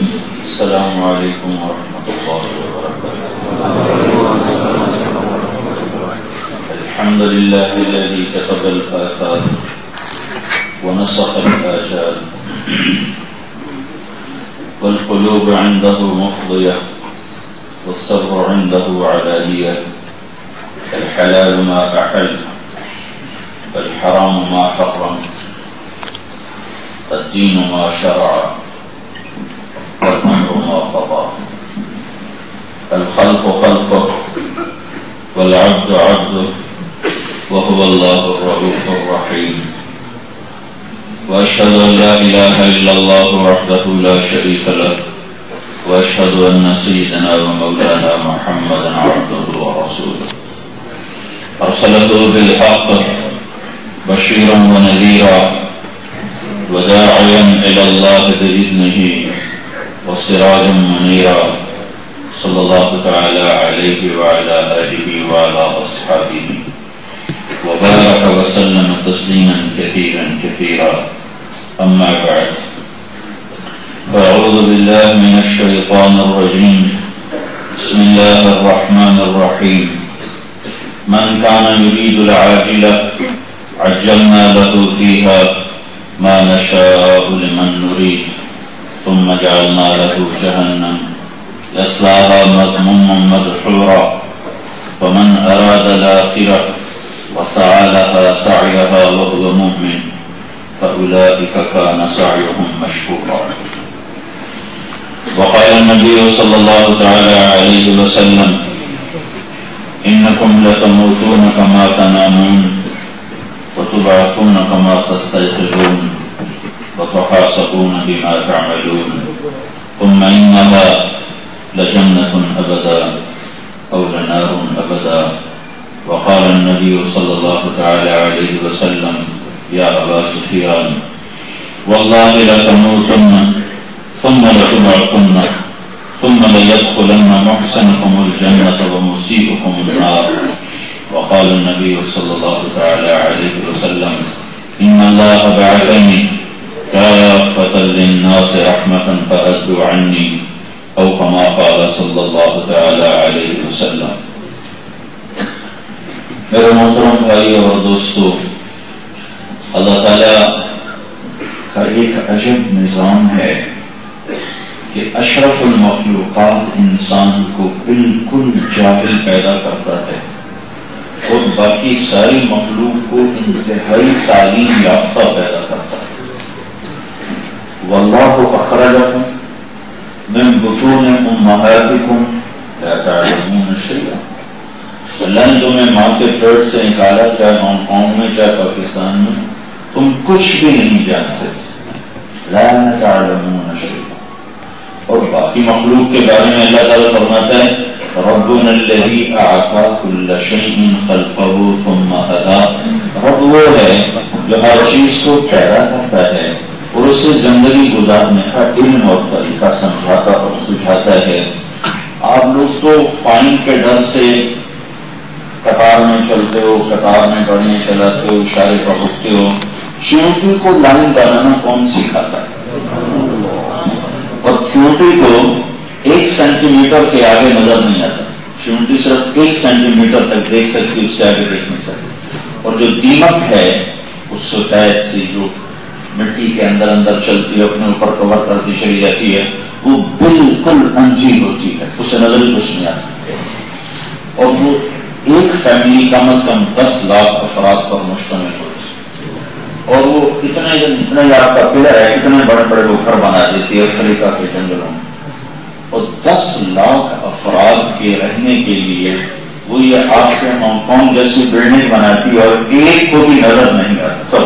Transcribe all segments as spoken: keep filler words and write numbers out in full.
السلام علیکم ورحمۃ اللہ وبرکاتہ۔ الحمد للہ الذی كتب الآفات ونسخ الآجال والقلوب عنده مفضية والسر عنده علانية، الحلال ما أحل والحرام ما حرم، الدين ما شرع والأمر ما قضى، الخلق خلقه والعبد عبده وهو الله الرؤوف الرحيم، وأشهد أن لا إله إلا الله وحده لا شريك له، وأشهد أن سيدنا ومولانا محمدا عبده ورسوله أرسله بالحق بشيرا ونذيرا وداعيا إلى الله بإذنه وسراجا منيرا، صلى الله تعالى عليه وعلى آله وعلى أصحابه وبارك وسلم تسليما كثيرا كثيرا، أما بعد، فأعوذ بالله من الشيطان الرجيم، بسم الله الرحمن الرحيم، من كان يريد العاجلة عجلنا له فيها ما نشاء لمن نريد ثم جعلنا له جهنم يصلاها مذموما مدحورا، ومن أراد الآخرة وسعى لها سعيها وهو مؤمن فأولئك كان سعيهم مشكورا۔ وقال النبي صلى الله تعالى عليه وسلم إنكم لتموتون كما تنامون وتبعثون كما تستيقظون وتحاسبون بما تعملون، ثم إنها لجنة أبدا أو لنار أبدا۔ وقال النبي صلى الله تعالى عليه وسلم يا أبا سفيان والله لتموتن ثم لتبعثن ثم ليدخلن محسنكم الجنة ومسيئكم النار۔ وقال النبي صلى الله تعالى عليه وسلم إن الله بعثني كافة للناس رحمة فأدوا عني، أو كما قال صلى الله تعالى عليه وسلم۔ میرے محترم بھائی اور دوستو، اللہ تعالیٰ کا ایک عجب نظام ہے کہ اشرف المخلوقات انسان کو بالکل جاہل پیدا کرتا ہے اور باقی ساری مخلوق کو انتہائی تعلیم یافتہ پیدا کرتا ہے۔ واللہ اخرجکم من بطون امہاتکم لا تعلمون شیئا، اللہ نے تمہیں ماں کے پیٹ سے نکالا، چاہے ہانگ کانگ میں چاہے پاکستان میں، تم کچھ بھی نہیں جانتے، لا تعلمون شیئا۔ اور باقی مخلوق کے بارے میں اللہ تعالیٰ فرماتا ہے ربنا الذی اعطى كل شيء خلقه ثم هدى، رب وہ ہے جو ہر چیز کو پیدا کرتا ہے اور اسے زندگی گزارنے کا علم اور طریقہ سمجھاتا اور سجھاتا ہے۔ آپ لوگ تو فائن کے ڈر سے قطار میں چلتے ہو، قطار میں گاڑیاں چلاتے ہو، اشارے پکڑتے ہو، چونٹی کو لائن بنانا کون سکھاتا ہے؟ اور چونٹی کو ایک سینٹی میٹر کے آگے نظر نہیں آتا، چونٹی صرف ایک سینٹی میٹر تک دیکھ سکتی، اس سے آگے دیکھ نہیں سکتی۔ اور جو دیمک ہے اس سفید سی جو مٹی کے اندر اندر چلتی ہے، اپنے اوپر کور کرتی چلی جاتی ہے، وہ بالکل اندھی ہوتی ہے، اسے نظر ہی کچھ نہیں آتا۔ اور وہ ایک فیملی کم از کم دس لاکھ افراد پر مشتمل ہوتی ہے، اور وہ اتنے اتنے آپ کا پلر ہے، اتنے بڑے بڑے وہ گھر بنا دیتی ہے افریقہ کے جنگلوں میں، اور دس لاکھ افراد کے رہنے کے لیے وہ یہ آپ کے ہانگ کانگ جیسی بلڈنگ بناتی ہے، اور ایک کو بھی نظر نہیں آتا، سب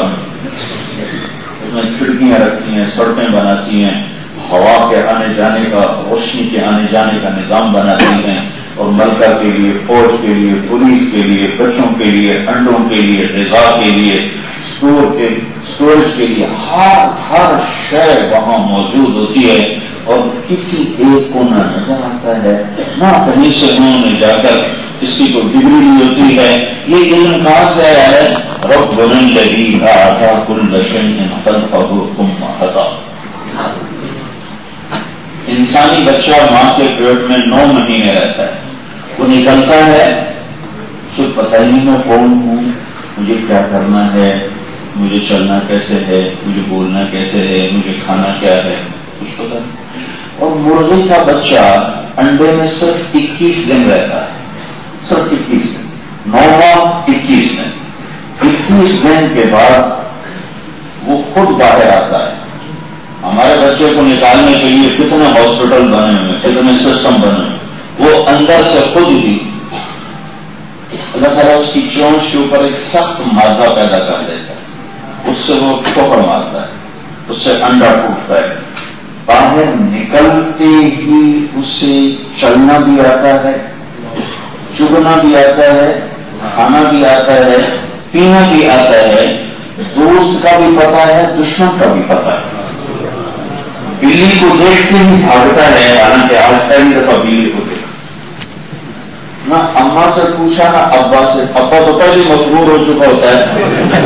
اس میں کھڑکیاں رکھتی ہیں، سڑکیں بناتی ہیں، ہوا کے آنے جانے کا، روشنی کے آنے جانے کا نظام بناتی ہیں، اور ملکہ کے لیے، فوج کے لیے، پولیس کے لیے، بچوں کے لیے، انڈوں کے لیے، غذا کے لیے، اسٹور کے اسٹوریج کے لیے ہر ہر شے وہاں موجود ہوتی ہے، اور کسی ایک کو نہ نظر آتا ہے، نہ کہیں سے انہوں نے جا کر اس کی کوئی ڈگری لی ہوتی ہے۔ یہ علم کہاں سے آیا ہے؟ ربنا الذی اعطى كل شيء خلقه ثم هدى۔ انسانی بچہ ماں کے پیٹ میں نو مہینے رہتا ہے، وہ نکلتا ہے، اسے پتہ ہی میں کون ہوں، مجھے کیا کرنا ہے، مجھے چلنا کیسے ہے، مجھے بولنا کیسے ہے، مجھے کھانا کیا ہے، کچھ پتہ نہیں۔ اور مرغی کا بچہ انڈے میں صرف اکیس دن رہتا ہے، صرف اکیس دن، نو ماہ اکیس دن، اکیس دن کے بعد وہ خود باہر آتا ہے۔ ہمارے بچے کو نکالنے کے لیے کتنے ہاسپٹل بنے ہوئے، کتنے سسٹم بنے ہوئے، وہ اندر سے خود ہی اللہ تعالیٰ اس کی چونچ کے اوپر ایک سخت مادہ پیدا کر دیتا ہے، اس سے وہ ٹھوکر مارتا ہے، اس سے انڈا ٹوٹتا ہے، باہر نکلتے ہی اسے چلنا بھی آتا ہے، چگنا بھی آتا ہے، کھانا بھی آتا ہے، پینا بھی آتا ہے، دوست کا بھی پتا ہے، دشمن کا بھی پتا ہے۔ بلی کو دیکھتے ہی بھاگتا ہے، حالانکہ آج پہلی دفعہ بلی کو دیکھا، نہ اماں سے پوچھا نہ ابا سے، ابا تو پہلے مجبور ہو چکا ہوتا ہے،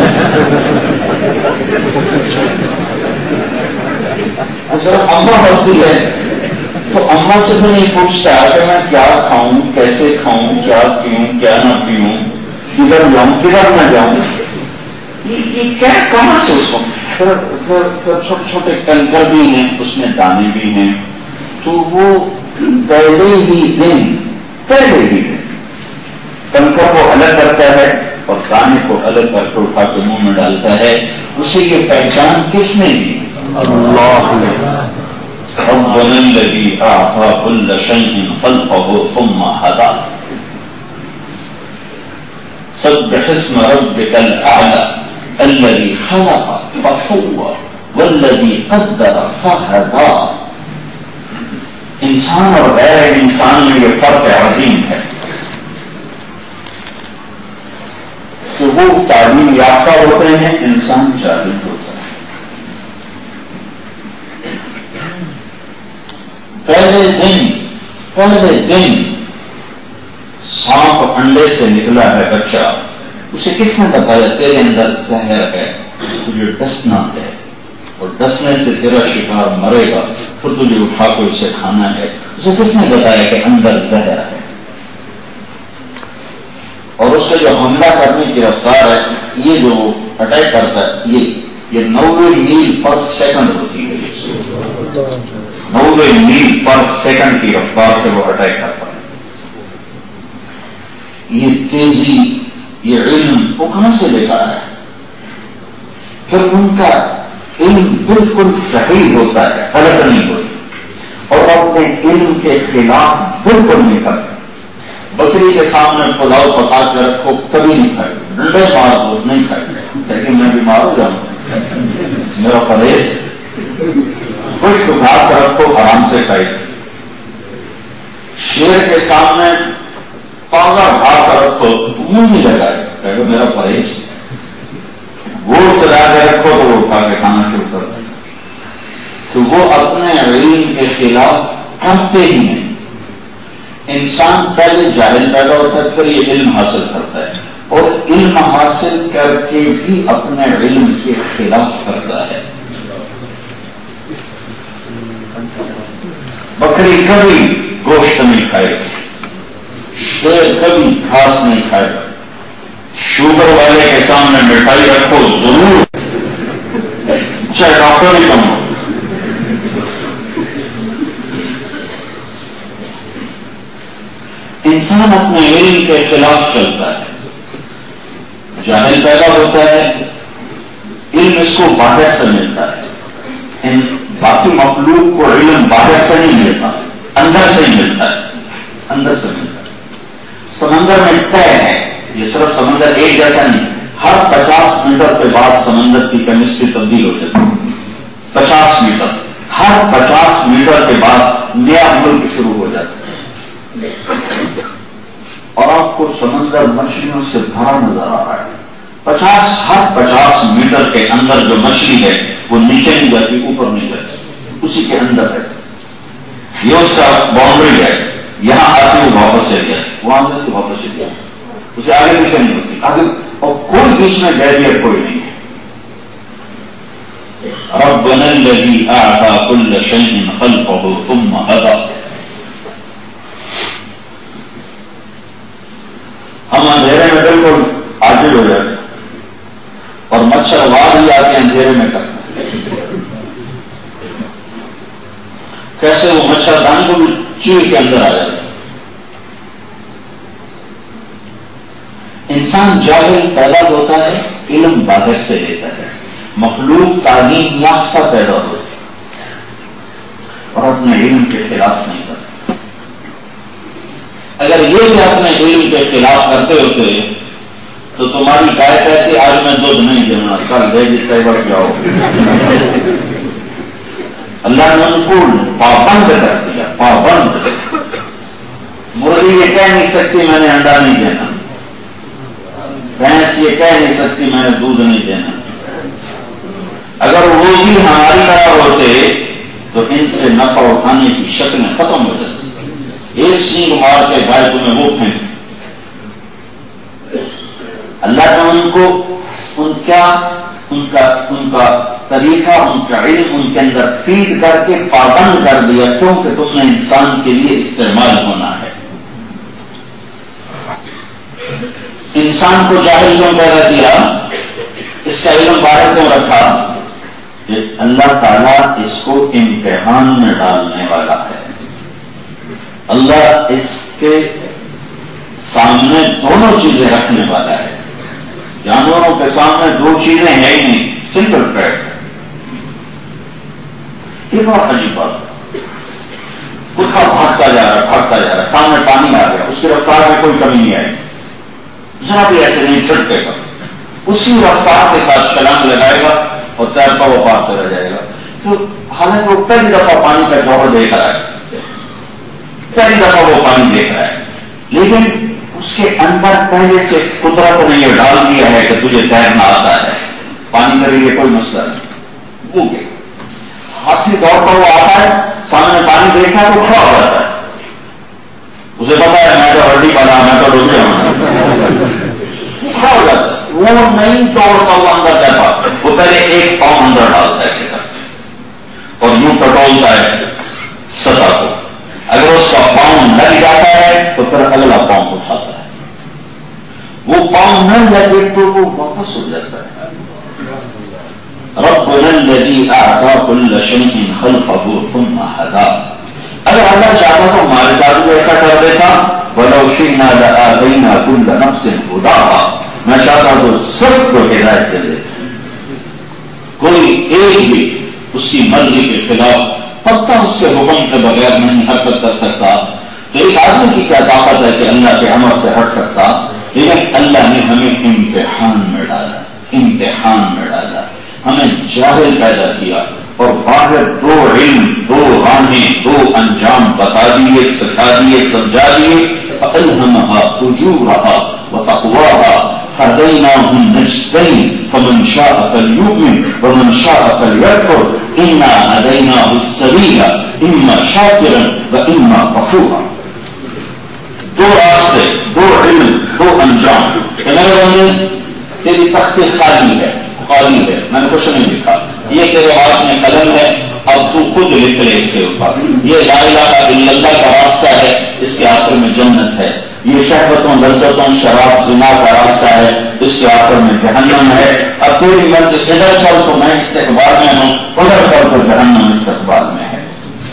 صرف اماں ہوتی ہے تو اماں سے بھی نہیں پوچھتا کہ میں کیا کھاؤں، کیسے کھاؤں، کیا پیوں، کیا نہ پیوں، کدھر جاؤں، کدھر نہ جاؤں، یہ کیا کہاں سے اس کو پھر پھر پھر چھوٹے چھوٹے کنکر بھی ہیں، اس میں دانے بھی ہیں، تو وہ پہلے ہی دن پہلے ہی دن کنکر کو الگ کرتا ہے اور دانے کو الگ کر کے اٹھا کے منہ میں ڈالتا ہے۔ اسے یہ پہچان کس نے دی؟ اللہ نے۔ ربنا الذی اعطى كل شيء خلقه ثم هدى سبح اسم ربك الاعلى الذي خلق فسوى والذي قدر فهدى۔ انسان اور غیر انسان میں یہ فرق عظیم ہے کہ وہ تعلیم یافتہ ہوتے ہیں، انسان جاہل ہوتا ہے۔ پہلے دن پہلے دن سانپ انڈے سے نکلا ہے بچہ، اسے کس نے بتایا تیرے اندر زہر ہے، تجھے ڈسنا ہے، اور ڈسنے سے تیرا شکار مرے گا، پھر تجھے اٹھا کے اسے کھانا ہے، اسے کس نے بتایا کہ اندر زہر ہے؟ اور اس کا جو حملہ کرنے کی رفتار ہے، یہ جو اٹیک کرتا ہے، یہ یہ نوے میل پر سیکنڈ ہوتی ہے، نوے میل پر سیکنڈ کی رفتار سے وہ اٹیک کرتا ہے۔ یہ تیزی، یہ علم وہ کہاں سے لے کر آیا؟ پھر ان کا علم بالکل صحیح ہوتا ہے، غلط نہیں ہوتی، اور اپنے علم کے خلاف بالکل نہیں کرتے۔ بکری کے سامنے پلاؤ پکا کے رکھو، کبھی نہیں کھائے، ڈنڈے مار دو نہیں کھائے، لیکن میں بیمار ہو جاؤں، میرا پرہیز، خشک گھاس رکھو آرام سے کھائے۔ شیر کے سامنے تازہ گھاس رکھو، منہ نہیں لگائے، کہ میرا پرہیز، گوشت لا کے رکھو تو وہ اٹھا کے کھانا شروع کر دیں۔ تو وہ اپنے علم کے خلاف کرتے ہی نہیں۔ انسان پہلے جاہل پیدا ہوتا ہے، پھر یہ علم حاصل کرتا ہے، اور علم حاصل کر کے بھی اپنے علم کے خلاف کرتا ہے۔ بکری کبھی گوشت نہیں کھائے گی، شیر کبھی گھاس نہیں کھائے گا، شوگر والے کے سامنے مٹھائی رکھو ضرور، چاہے ڈاکٹر ہی کم ہو۔ انسان اپنے علم کے خلاف چلتا ہے، جاہل پیدا ہوتا ہے، علم اس کو باہر سے ملتا ہے، ان باقی مخلوق کو علم باہر سے نہیں ملتا، اندر سے ہی ملتا ہے، اندر سے ملتا ہے۔ سمندر میں طے ہے، یہ صرف سمندر ایک جیسا نہیں، ہر پچاس میٹر کے بعد سمندر کی کیمسٹری تبدیل ہو جاتی ہے، پچاس میٹر ہر پچاس میٹر کے بعد نیا ملک شروع ہو جاتا ہے، اور آپ کو سمندر مچھلیوں سے بھرا نظر آ رہا ہے۔ پچاس ہر پچاس میٹر کے اندر جو مچھلی ہے وہ نیچے نہیں جاتی، اوپر نہیں جاتی، اسی کے اندر ہے، یہ اس کا باؤنڈری ہے، یہاں آتی وہ واپس چلی جاتی، وہاں جاتی واپس چلی جاتی، اسے آگے پیچھے نہیں ہوتی، آگے، اور کوئی بیچ میں بیریئر کوئی نہیں ہے۔ ربنا الذي اعطى كل شيء خلقه ثم هدى. ہم اندھیرے میں بالکل عاجز ہو جاتے اور مچھر وار ہی آ کے اندھیرے میں کرتے، کیسے وہ مچھر دان کو بھی چوہے کے اندر آ جاتا. انسان جاہل پیدا ہوتا ہے، علم باہر سے لیتا ہے. مخلوق تعلیم یافتہ پیدا ہوتی اور اپنے علم کے خلاف نہیں کرتا. اگر یہ بھی اپنے علم کے خلاف کرتے ہوتے تو تمہاری گائے کہتی آج میں دودھ نہیں دینا، کل دے جی کئی بار جاؤ. اللہ نے ان کو پابند کر دیا، پابند. مرغی یہ کہہ نہیں سکتی میں نے انڈا نہیں دینا، بھینس یہ کہہ نہیں سکتی میں نے دودھ نہیں دینا. اگر وہ بھی ہماری طرح ہوتے تو ان سے نفع اٹھانے کی شکلیں ختم ہو جاتی. ایک سینگ مار کے گائے تمہیں وہ پھینکتی. اللہ نے ان کو ان کیا ان کا ان کا طریقہ، ان کا علم ان کے اندر فیڈ کر کے پابند کر دیا، کیونکہ تم نے انسان کے لیے استعمال ہونا ہے. انسان کو جاہل کیوں پیدا کیا؟ اس کا علم باہر کیوں رکھا؟ کہ اللہ تعالیٰ اس کو امتحان میں ڈالنے والا ہے. اللہ اس کے سامنے دونوں چیزیں رکھنے والا ہے. جانوروں کے سامنے دو چیزیں ہیں ہی نہیں، سمپل فیکٹ. ایک اور عجیب بات، کتا بھاگتا جا رہا بھاگتا جا رہا سامنے پانی آ گیا، اس کی رفتار میں کوئی کمی نہیں آئی، ذرا بھی ایسے نہیں چھٹکے گا، اسی رفتار کے ساتھ چھلانگ لگائے گا اور تیرتا وہ پار چلا جائے گا. تو حالانکہ وہ پہلی دفعہ پانی کا جوہر دیکھ رہا ہے، پہلی دفعہ وہ پانی دیکھ رہا ہے، لیکن اس کے اندر پہلے سے قدرت نے یہ ڈال دیا ہے کہ تجھے تیرنا آتا ہے، پانی میں بھی یہ کوئی مسئلہ نہیں. وہ گیا ہاتھی دوڑتا ہوا آتا ہے، سامنے پانی دیکھتا ہے تو کھڑا ہو جاتا ہے. اسے پتا ہے میں تو ہڈی پڑا، میں تو ڈوب گیا ہوں، کھڑا ہو جاتا ہے. وہ نہیں دوڑتا ہوا اندر جاتا، وہ پہلے ایک پاؤں اندر ڈالتا ہے ایسے کرتے اور یوں پٹولتا ہے سطح کو. اگر اس کا پاؤں لگ جاتا ہے تو پھر اگلا پاؤں اٹھاتا ہے. وہ پاؤں نہ لگے تو وہ واپس ہو جاتا ہے. ربنا الذی اعطى كل شيء خلقه ثم هدى. اگر اللہ چاہتا تو ہمارے ساتھ بھی ایسا کر دیتا. وَلَوْ شِئْنَا لَآتَيْنَا كُلَّ نَفْسٍ هُدَاهَا. میں چاہتا تو سب کو ہدایت دے دیتا، کوئی ایک بھی اس کی مرضی کے خلاف پتہ اس کے حکم کے بغیر نہیں حرکت کر سکتا. تو ایک آدمی کی کیا طاقت ہے کہ اللہ کے امر سے ہٹ سکتا؟ لیکن اللہ نے ہمیں امتحان میں ڈالا، امتحان میں ڈالا، ہمیں جاہل پیدا کیا اور باہر دو علم، دو راہیں، دو انجام بتا دیے، سکھا دیے، سمجھا دیے. فَأَلْهَمَهَا فُجُورَهَا وَتَقْوَاهَا هَدَيْنَاهُ النَّجْدَيْنِ فَمَنْ شَاءَ فَلْيُؤْمِنْ وَمَنْ شَاءَ فَلْيَكْفُرْ إِنَّا هَدَيْنَاهُ السَّبِيلَ إِمَّا شَاكِرًا وَإِمَّا كَفُورًا. دو راستے، دو علم، دو انجام. کہ میرے بندے تیری تختی خالی ہے، خالی ہے، میں نے کچھ نہیں لکھا، یہ تیرے ہاتھ میں قلم ہے، اب تو خود لکھ لے اس کے اوپر. یہ لا الہ الا اللہ کا راستہ ہے، اس کے آخر میں جنت ہے. یہ شہوتوں، لذتوں، شراب، زنا کا راستہ ہے، اس کے آخر میں جہنم ہے. اب تیری مرضی ادھر چل تو میں استقبال میں ہوں، ادھر چل تو جہنم استقبال میں ہے.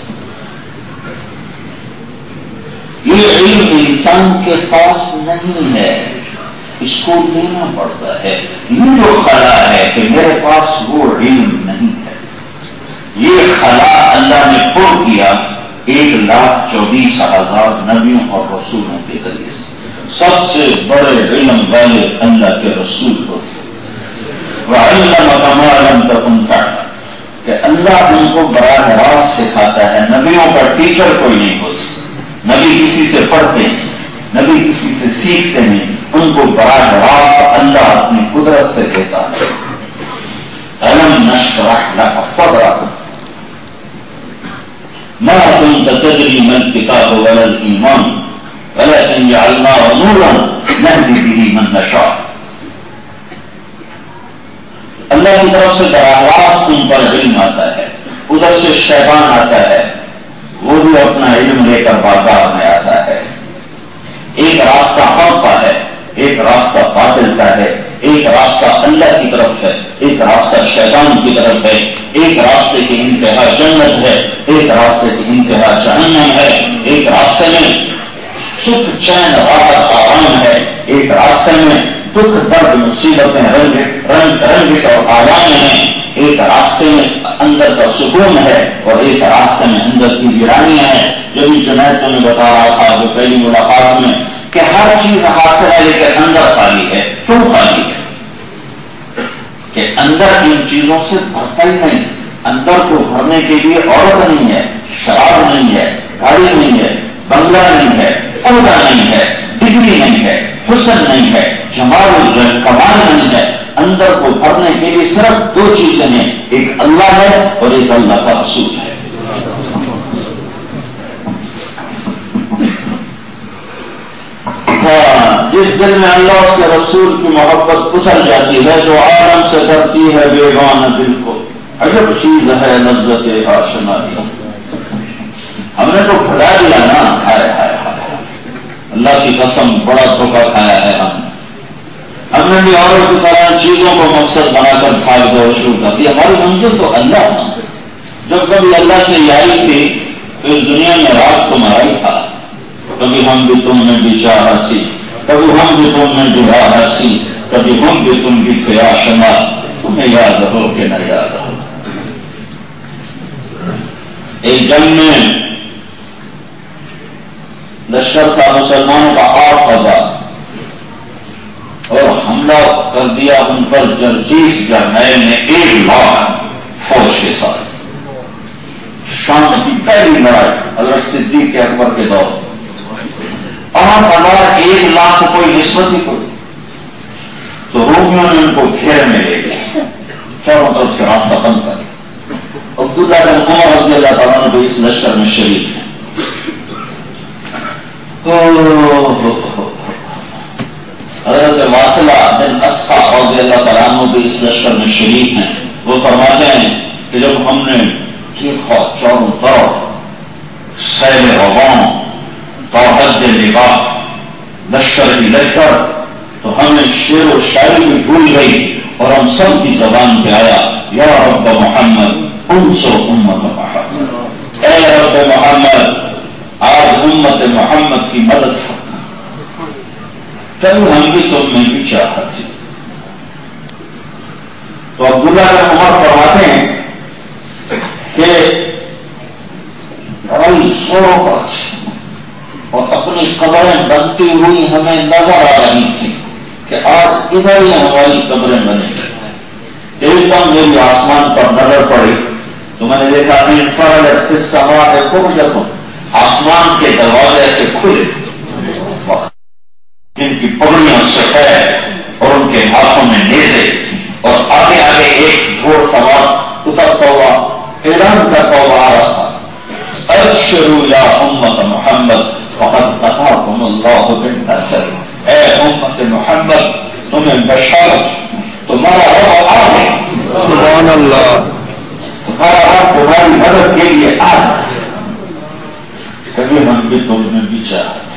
یہ علم انسان کے پاس نہیں ہے، اس کو لینا پڑتا ہے. یہ جو خلا ہے کہ میرے پاس وہ علم نہیں ہے، یہ خلا اللہ نے پر کیا ایک لاکھ چوبیس ہزار نبیوں اور رسولوں کے ذریعے سے. سب سے بڑے علم والے اللہ کے رسول ہوتے وَعَلَّمَكَ مَا لَمْ تَكُنْ تَعْلَمْ، کہ اللہ ان کو براہ راست سکھاتا ہے. نبیوں کا ٹیچر کوئی نہیں ہوتا، نبی کسی سے پڑھتے ہیں، نبی کسی سے سیکھتے ہیں، ان کو براہ راست اللہ اپنی قدرت سے دیتا ہے. أَلَمْ نَشْرَحْ لَكَ صَدْرَكَ ما كنت تدري ما الكتاب ولا الإيمان ولكن جعلناه نورا نهدي به من نشاء. اللہ اللہ کی طرف سے براہ راست ان پر علم آتا ہے، ادھر سے شیطان آتا ہے، وہ بھی اپنا علم لے کر بازار میں آتا ہے. ایک راستہ حق کا ہے، ایک راستہ باطل کا ہے، ایک راستہ اللہ کی طرف ہے، ایک راستہ شیطان کی طرف ہے، ایک راستے کی انتہا جنت ہے، ایک راستے کی انتہا جہنم ہے، ایک راستے میں سکھ چین راحت آرام ہے، ایک راستے میں دکھ درد مصیبتیں رنگ رنگ رنگش اور آرام ہیں، ایک راستے میں اندر کا سکون ہے اور ایک راستے میں اندر کی ویرانیاں ہیں. جو بھی جنید نے بتا رہا تھا جو پہلی ملاقات میں کہ ہر چیز حاصل ہے لیکن اندر خالی ہے. کیوں خالی ہے؟ کہ اندر ان چیزوں سے بھرتا ہی نہیں. اندر کو بھرنے کے لیے عورت نہیں ہے، شراب نہیں ہے، گاڑی نہیں ہے، بنگلہ نہیں ہے، عہدہ نہیں ہے، ڈگری نہیں ہے، حسن نہیں ہے، جمال کمال نہیں ہے. اندر کو بھرنے کے لیے صرف دو چیزیں ہیں، ایک اللہ ہے اور ایک اللہ کا رسول ہے. جس دل میں اللہ اس کے رسول کی محبت اتر جاتی ہے، جو عالم سے کرتی ہے بیگانہ دل کو، عجب چیز ہے لذت آشنائی. ہم نے تو بھلا دیا نا، ہائے ہائے ہائے اللہ کی قسم بڑا دھوکہ کھایا ہے. ہم ہم نے بھی اوروں کی طرح چیزوں کو مقصد بنا کر بھاگ دوڑ شروع کر دی. ہماری منزل تو اللہ تھا. جب کبھی اللہ سے یہ آئی تھی تو اس دنیا میں رات کو مرائی تھا. کبھی ہم بھی تم نے بھی چاہا تھی، کبھی ہم بھی تم نے بھی راہ تھی، کبھی ہم بھی تم بھی تھے آشنا. تمہیں یاد ہو کہ نہ یاد ہو. ایک جنگ میں لشکر تھا مسلمانوں کا آٹھ ہزار اور حملہ کر دیا ان پر جرجیس جرنیل نے ایک لاکھ فوج کے ساتھ. شام کی پہلی لڑائی حضرت صدیق کے اکبر کے دور. آٹھ ہزار ایک لاکھ کو کوئی نسبت ہی کوئی. تو رومیوں نے ان کو گھیر میں لے لیا، چاروں طرف سے راستہ بند کر. عبداللہ بن عمر رضی اللہ تعالیٰ نے اس لشکر میں شریک ہیں. حضرت واصلہ بن اسقع رضی اللہ تعالیٰ عنہ بھی اس لشکر میں شریک ہیں. وہ فرماتے ہیں کہ جب ہم نے دیکھا چاروں طرف سیل رواں توحد نگاہ لشکر کی لشکر تو ہمیں شعر و شاعری بھی بھول گئی اور ہم سب کی زبان پہ آیا یا رب محمد انصر امت محمد. اے رب محمد آج امت محمد کی مدد کرنا. کبھی ہم بھی تم میں بھی چاہت تھی. تو عبداللہ بن عمر فرماتے ہیں کہ بڑی زوروں پر اور اپنی قبریں بنتی ہوئی ہمیں نظر آ رہی تھی کہ آج ادھر ہی ہماری قبریں بنے گی. ایک دم میری آسمان پر نظر پڑی تو میں نے دیکھا انفرادت فی السماء خرجتم، آسمان کے دروازے سے کھلے، جن کی پگڑیاں سفید اور ان کے ہاتھوں میں نیزے اور آگے آگے ایک گھوڑ سوار اترتا ہوا اعلان کرتا ہوا آ رہا تھا. ابشروا یا امت محمد فقد اتاکم اللہ بالنصر. اے امت محمد تمہیں بشارت، تمہارا رب آ گیا. سبحان اللہ. تمہارا رب تمہاری مدد کے لیے آ گیا. کبھی ہم بھی تم میں بھی چاہتے.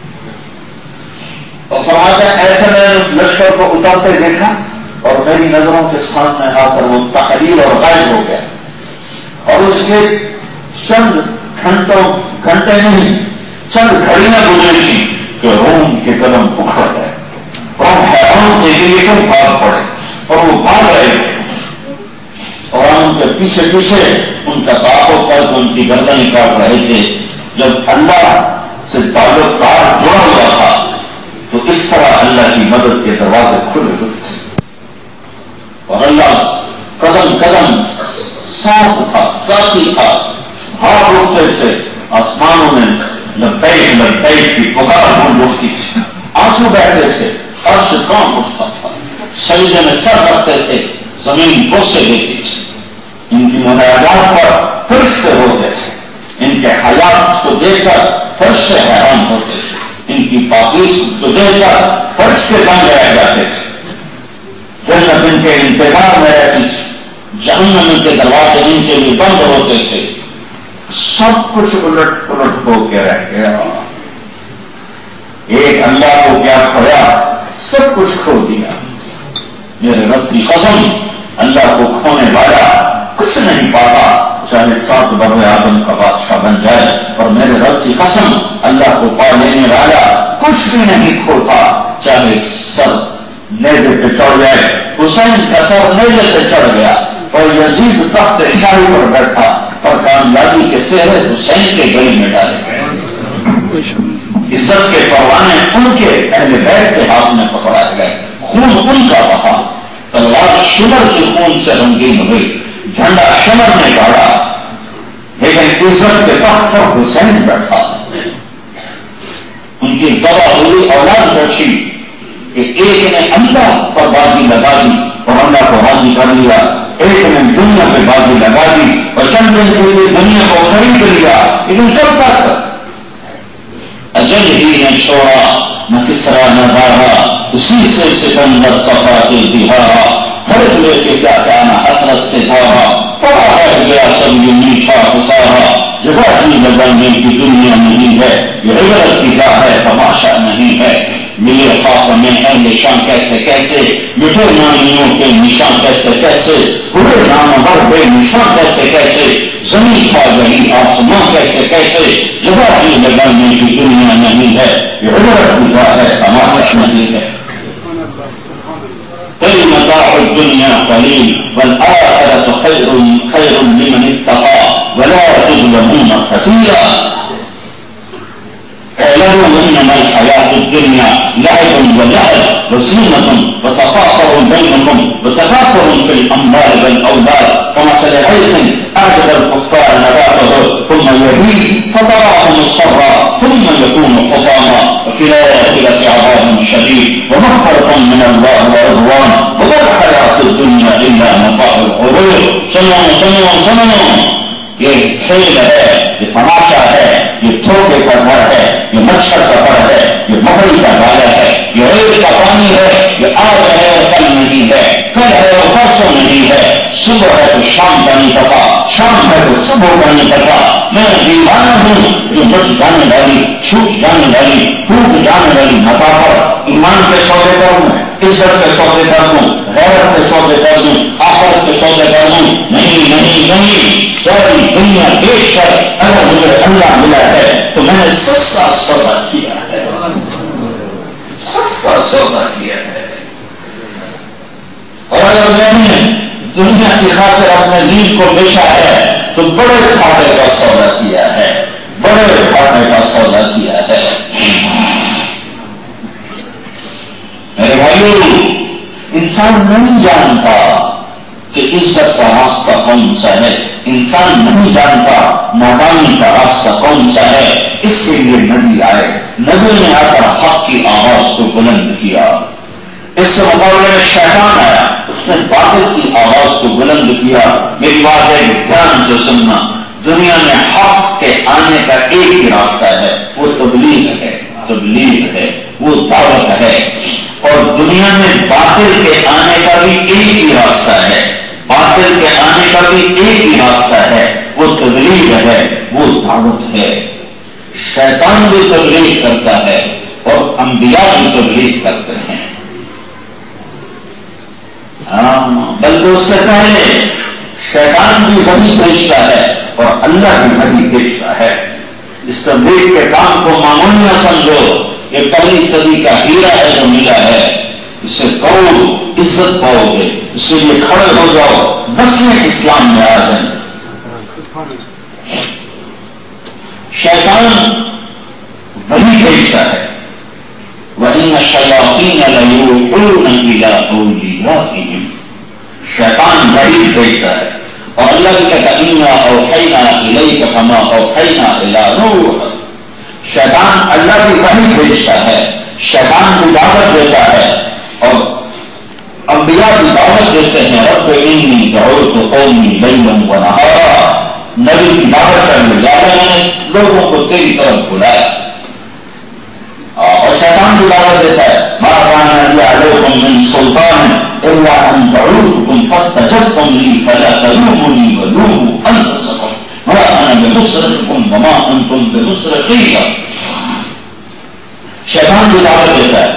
اور فرماتا ہے ایسے میں نے اس لشکر کو اترتے دیکھا اور میری نظروں کے سامنے آ کر وہ تحریر اور غائب ہو گیا. اور اس کے چند گھنٹوں گھنٹے نہیں چند گھڑیاں گزری تھی کہ روم کے قدم پکڑ گئے اور حیران کے لیے کیوں بھاگ پڑے اور وہ بھاگ رہے تھے اور ہم ان کے پیچھے پیچھے ان کا تعاقب کر کے ان کی گردنیں کاٹ رہے تھے. جب اللہ سے تعلق کار جڑا ہوا تھا تو اس طرح اللہ کی مدد کے دروازے کھلے ہوئے تھے اور اللہ قدم قدم ساتھ تھا، ساتھی تھا. ہاتھ اٹھتے تھے، آسمانوں میں لبیک لبیک کی پکار بول اٹھتی تھی، آنسو بہتے تھے، عرش کانپ اٹھتا تھا، سجدے میں سر رکھتے تھے، زمین بوسے دیتی تھی. ان کی مناجات پر فرشتے ہوتے تھے، ان کے حیات کو دیکھ کر فرشتے حیران ہوتے تھے، ان کی پاکیز کو دیکھ کر فرشتے بن رہ جاتے تھے. جنت ان کے انتظار میں رہتی تھی، جہنم کے دروازے ان کے لیے بند ہوتے تھے، سب کچھ الٹ پلٹ ہو کے رہ گیا۔ ایک اللہ کو کیا کھویا، سب کچھ کھو دیا۔ میرے رب کی قسم، اللہ کو کھونے والا کچھ نہیں پاتا، چاہے سات بر اعظم کا بادشاہ بن جائے، اور میرے رب کی قسم، اللہ کو پا لینے والا کچھ بھی نہیں کھوتا، چاہے سر نیزے پہ چڑھ جائے۔ حسین کا سر نیزے پہ چڑھ گیا اور یزید تخت شاہی پر بیٹھا، اور کامیابی کے سہرے حسین کے گلی میں ڈالے گئے۔ عزت کے پروانے ان کے اہل بیت کے ہاتھ میں پکڑا گئے، خون ان کا بہا، تلوار شمر کے خون سے رنگین ہوئی، جھنڈا شمر نے گاڑا، لیکن عزت کے تخت پر حسین بیٹھا۔ ان کی ذبح ہوئی اولاد بچی کہ ایک نے اللہ پر بازی لگا دی اور اللہ کو راضی کر لیا، ایک نے دنیا پہ بازی لگا دی اور چند دن کے لیے دنیا کو خرید لیا، لیکن کب تک؟ اجل ہی نے چھوڑا نہ کسرا نہ دارا، اسی سے سکندر صفا کے بہارا، ہر لے کے کیا کہنا حسرت سے دھارا، پڑا رہ گیا سب یہ میٹھا خسارا، جگہ ہی بدلنے کی دنیا نہیں ہے، یہ عبرت کی جا ہے تماشا نہیں ہے۔ ملے خاک میں اہل شان کیسے کیسے، مٹھے نامیوں کے نشان کیسے کیسے، ہوئے نامور بے نشان کیسے کیسے، زمین کھا گئی آسمان کیسے کیسے، جگہ ہی لگانے کی دنیا نہیں ہے، یہ عبرت کی جا ہے تماشا نہیں ہے۔ قل متاع الدنیا قلیل والآخرة خیر خیر لمن اتقى ولا تظلمون فتیلا۔ اعلموا انما الحياة الدنيا لعب ولهو وزينة وتفاخر بينكم وتكاثر في الاموال والاولاد كمثل غيث اعجب الكفار نباته ثم يهيج فتراه مصفرا ثم يكون حطاما وفي الاخرة عذاب شديد ومغفرة من الله ورضوان وما الحياة الدنيا الا متاع الغرور۔ سنو سنو سنو، یہ کھیل ہے، یہ تماشا ہے، یہ دھوکے کا گھر ہے، یہ مچھر کا گھر ہے، یہ مکڑی کا گالا ہے، یہ ریت کا پانی ہے، یہ آج ہے اور کل نہیں ہے، کل ہے اور پرسوں نہیں ہے، صبح ہے تو شام کا نہیں پتا، شام ہے تو صبح کا نہیں پتا۔ میں دیوانہ ہوں جو مچ جانے والی، چھوٹ جانے والی، ٹوٹ جانے والی متا پر ایمان کے سودے کر دوں، عزت کے سودے کر دوں، غیرت کے سودے کر دوں، آخرت کے سودے کر دوں۔ نہیں نہیں نہیں، ساری دنیا بیچ کر اگر مجھے اللہ ملا ہے تو میں نے سستا سودا کیا ہے، سستا سودا کیا ہے۔ اور اگر میں نے دنیا کی خاطر اپنے دین کو بیچا ہے تو بڑے گھاٹے کا سودا کیا ہے، بڑے گھاٹے کا سودا کیا ہے۔ میرے بھائیو، انسان نہیں جانتا کہ عزت کا راستہ کون سا ہے، انسان نہیں جانتا ناکامی کا راستہ کون سا ہے، اس کے لیے نبی آئے، نبی نے آ کر حق کی آواز کو بلند کیا۔ اس کے مقابلے میں شیطان آیا، اس نے باطل کی آواز کو بلند کیا۔ میری بات ہے کہ دھیان سے سننا، دنیا میں حق کے آنے کا ایک ہی راستہ ہے، وہ تبلیغ ہے، تبلیغ ہے، وہ دعوت ہے، اور دنیا میں باطل کے آنے کا بھی ایک ہی راستہ ہے، باطل کے آنے کا بھی ایک ہی راستہ ہے، وہ تبلیغ ہے، وہ دعوت ہے۔ شیطان بھی تبلیغ کرتا ہے اور انبیاء بھی تبلیغ کرتے ہیں، ہاں، بلکہ اس سے پہلے شیطان بھی وہی بھیجتا ہے اور اللہ بھی وہی بھیجتا ہے۔ اس تبلیغ کے کام کو معمولی نہ سمجھو، یہ پہلی صدی کا ہیرا ہے جو ملا ہے، اس سے کرو عزت پاؤ گے، اس سے یہ کھڑے ہو جاؤ، نسلیں اسلام میں آ جائیں۔ شیطان وہی بھیجتا ہے، وَإِنَّ الشَّيَاطِينَ لَيُوحُونَ إِلَىٰ أَوْلِيَائِهِمْ، شیطان وہی بھیجتا ہے، اور اللہ بھی کہتا ہے إِنَّا أَوْحَيْنَا إِلَيْكَ كَمَا أَوْحَيْنَا إِلَىٰ نُوحٍ۔ شیطان اللہ بھی وحی بھیجتا ہے، شیطان بھی دعوت دیتا ہے، اور انبیاء بھی دعوت دیتے ہیں، رب انی دعوت قومی لیلا ونہارا، نبی کی دعوت چاہیے، یا میں نے لوگوں کو تیری طرف بلایا، اور شیطان بھی دعوت دیتا ہے، ما کان لي عليكم بكم من سلطان إلا أن دعوتكم فاستجبتم لي فلا تلوموني ولوموا أنفسكم ما أنا بمصرخكم وما أنتم بمصرخي. شیطان کی دعوت دیتا ہے،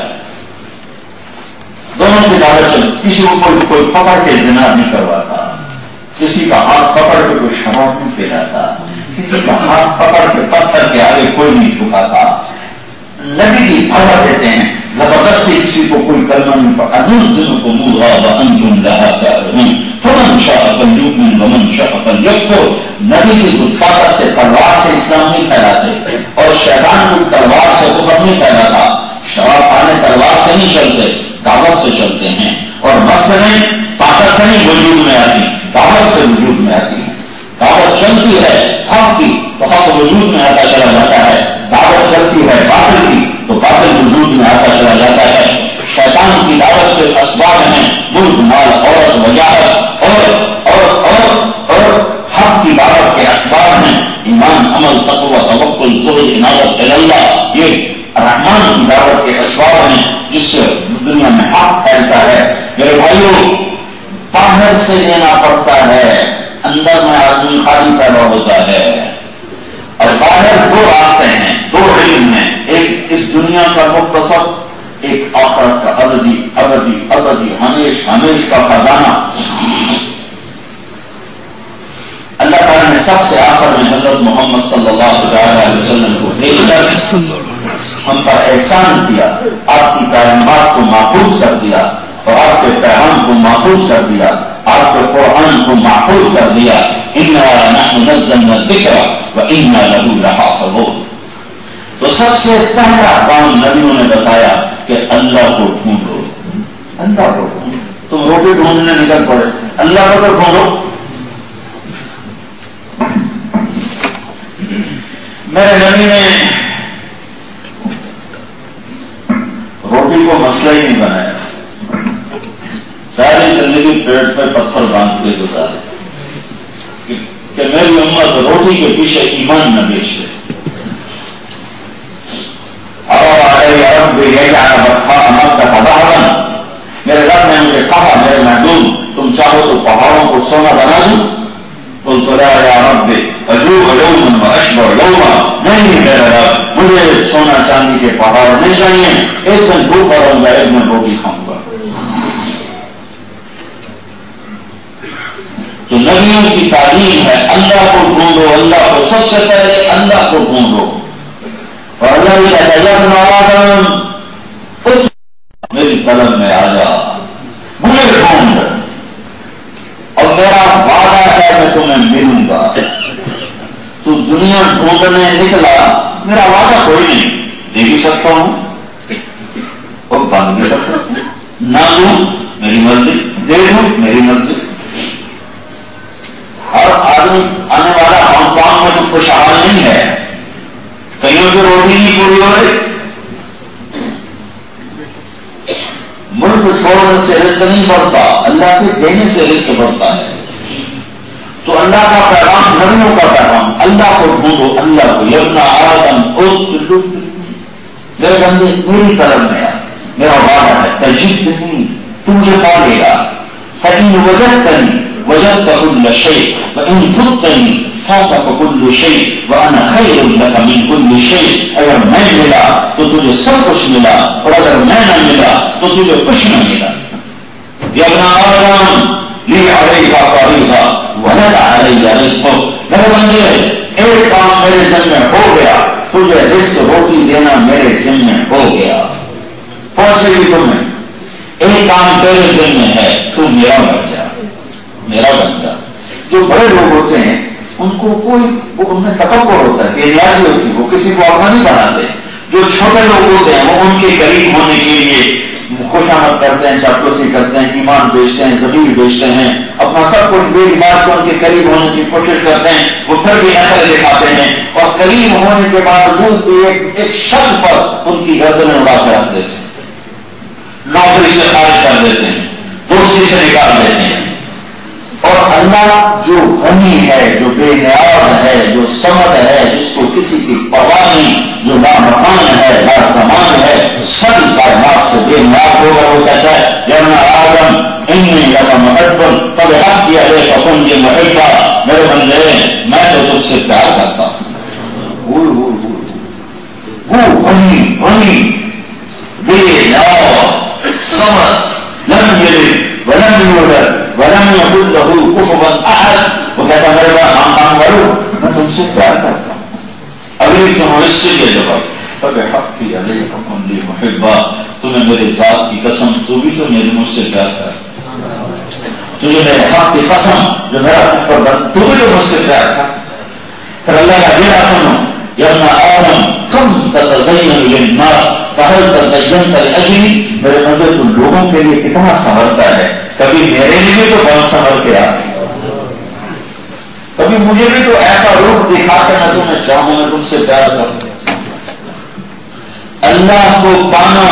دونوں کی دعوت چل، کسی کو کوئی کوئی پکڑ کے زنا نہیں کرواتا، کسی کا ہاتھ پکڑ کے کوئی شراب نہیں پلاتا، کسی کا ہاتھ پکڑ کے پتھر کے آگے کوئی نہیں جھکاتا. نبی کی دعوت دیتے ہیں، زبردستی کسی کو کوئی کلمہ نہیں پڑھا. انزلکموها وانتم لها کارہون فمن شاء فلیؤمن ومن شاء فلیکفر. نبی کی طاقت سے تلوار سے اسلام نہیں پھیلاتے، اور شیطان کی تلوار سے کفر نہیں پھیلاتا. شراب پانے تلوار سے نہیں چلتے، دعوت سے چلتے ہیں. اور مسئلے طاقت سے نہیں وجود میں آتی، دعوت سے وجود میں آتی ہے. دعوت چلتی ہے حق کی تو حق وجود میں آتا چلا جاتا ہے، دعوت چلتی ہے باطل کی تو باطل وجود میں آتا چلا جاتا ہے. شیطان کی دعوت کے اسباب ہیں ملک، مال، عورت، وجاہت، اور اور اور اور حق کی دعوت کے اسباب ہیں ایمان، عمل، تقوی، توکل، زہد، عنایت اللہ. یہ رحمان کی دعوت کے اسباب ہیں جس سے دنیا میں حق پھیلتا ہے. میرے بھائیوں، باہر سے لینا پڑتا ہے، اندر میں آدمی خالی پیدا ہوتا ہے. اور باہر دو راستے ہیں، دو علم ہیں، ایک اس دنیا کا مختصر، ایک آخرت کا ابدی ابدی ابدی ہمیش ہمیش کا خزانہ. اللہ تعالیٰ نے سب سے آخر میں حضرت محمد صلی اللہ علیہ وسلم کو بھیج کر ہم پر احسان کیا، آپ کی تعلیمات کو محفوظ کر دیا، اور آپ کے پیغام کو محفوظ کر دیا، آپ کے قرآن کو محفوظ کر دیا. اِنَّا نَحْنُ نَزَّلْنَا الذِّكْرَ وَإِنَّا لَهُ لَحَافِظُونَ. تو سب سے پہلا کام نبیوں نے بتایا کہ اللہ کو ڈھونڈو، اللہ کو ڈھونڈو. تم روٹی ڈھونڈنے نکل پڑے، اللہ کو تو ڈھونڈو. میرے نبی نے روٹی کو مسئلہ ہی نہیں بنایا، ساری زندگی پیٹ پہ پتھر باندھ کے گزارے کہ میری امت روٹی کے پیچھے ایمان نہ بیچ دے. میرے رب نے مجھے کہا، میرے محبوب تم چاہو تو پہاڑوں کو سونا بنا دوں. قلت لا یا رب اجوع یوما واشبع یوما. نہیں میرے رب، مجھے سونا چاندی کے پہاڑ نہیں چاہیے، ایک دن بھوکا رہوں گا، ایک دن روٹی کھاؤں گا. تو نبیوں کی تعلیم ہے اللہ کو ڈھونڈو، اللہ کو سب سے پہلے اللہ کو ڈھونڈو. اور اللہ بھی کہتا ہے ابن آدم میری طلب میں آ جا، مجھے ڈھونڈ، اور میرا وعدہ ہے میں تمہیں ملوں گا. تو دنیا ڈھونڈنے نکلا، میرا وعدہ کوئی نہیں، دے بھی سکتا ہوں اور بند بھی کر سکتا ہوں، نہ دوں میری مرضی، دے دوں میری مرضی. اور آدمی آنے والا ہانگ کانگ میں تو خوشحال نہیں ہے، کئیوں کی روٹی نہیں پوری ہو رہی. ملک چھوڑنے سے رزق نہیں بڑھتا، اللہ کے دینے سے رزق بڑھتا ہے. تو اللہ کا پیغام، نبیوں کا پیغام، اللہ کو ڈھونڈو، اللہ کو. یبنا آدم میرے بندے میری طرف میں آ، میرا وعدہ ہے تجد نہیں، تو مجھے پا لے گا. فإن وجدتنی وجدت كل شيء وإن فقتني فاتك كل شيء وأنا خير لك من كل شيء. اگر میں ملا تو تجھے سب کچھ ملا، اور اگر میں نہ ملا تو تجھے کچھ نہ ملا. یا ابن آدم لی علیک فریضہ ولک علی رزق. میرے بندے ایک کام میرے ذمہ ہو گیا، تجھے رزق روٹی دینا میرے ذمہ ہو گیا. پہنچے گی تمہیں، ایک کام تیرے ذمہ ہے، تو میرا بن جا، میرا بن جا. جو بڑے لوگ ہوتے ہیں ان کو کوئی ان میں تکبر ہوتا ہے، بے نیازی ہوتی ہے، وہ کسی کو اپنا نہیں بناتے. جو چھوٹے لوگ ہوتے ہیں وہ ان کے قریب ہونے کے لیے خوش آمد کرتے ہیں، چاپلوسی کرتے ہیں، ایمان بیچتے ہیں، زمین بیچتے ہیں، اپنا سب کچھ بے لباس کو ان کے قریب ہونے کی کوشش کرتے ہیں. وہ پھر بھی نقل دکھاتے ہیں، اور قریب ہونے کے باوجود ایک ایک شخص پر ان کی گردنیں اڑا کے رکھ دیتے ہیں، نوکری سے خارج کر دیتے ہیں، دوستی سے نکال دیتے ہیں. اور اللہ جو غنی ہے، جو بے نیاز ہے، جو صمد ہے، جس کو کسی کی پرواہ نہیں، جو لامکان ہے، لا زمان ہے، سب کائنات سے بے ناک ہوگا، وہ کہتا ہے یا ابن آدم انی لک محب فبحق علیک کن لی محبا، میرے بندے میں تو تجھ سے پیار کرتا ہوں۔ وہ غنی غنی بے ناک صمد لم یلد ولم یولد ولم یکن لہ کفوا احد، وہ کہتا میرے بڑا ماں کام کرو، میں تم سے پیار کرتا ہوں۔ اگلی سنو اس سے یہ جواب فبحق علیک کن لی محبا، تمہیں میرے ذات کی قسم تو بھی تو میرے مجھ سے پیار کر، تجھے میرے حق کی قسم جو میرا کفر بند تو بھی تو مجھ سے پیار کر۔ پھر اللہ کا دل سنو یا ابن آدم کم تتزین للناس فہل تزینت لاجلی، میرے بندے تو لوگوں کے لیے کتنا سنورتا ہے، کبھی میرے لیے تو بہت سنور کے آ کبھی مجھے بھی تو ایسا روپ دکھا کے میں تمہیں چاہوں، میں تم سے پیار کروں۔ اللہ کو پانا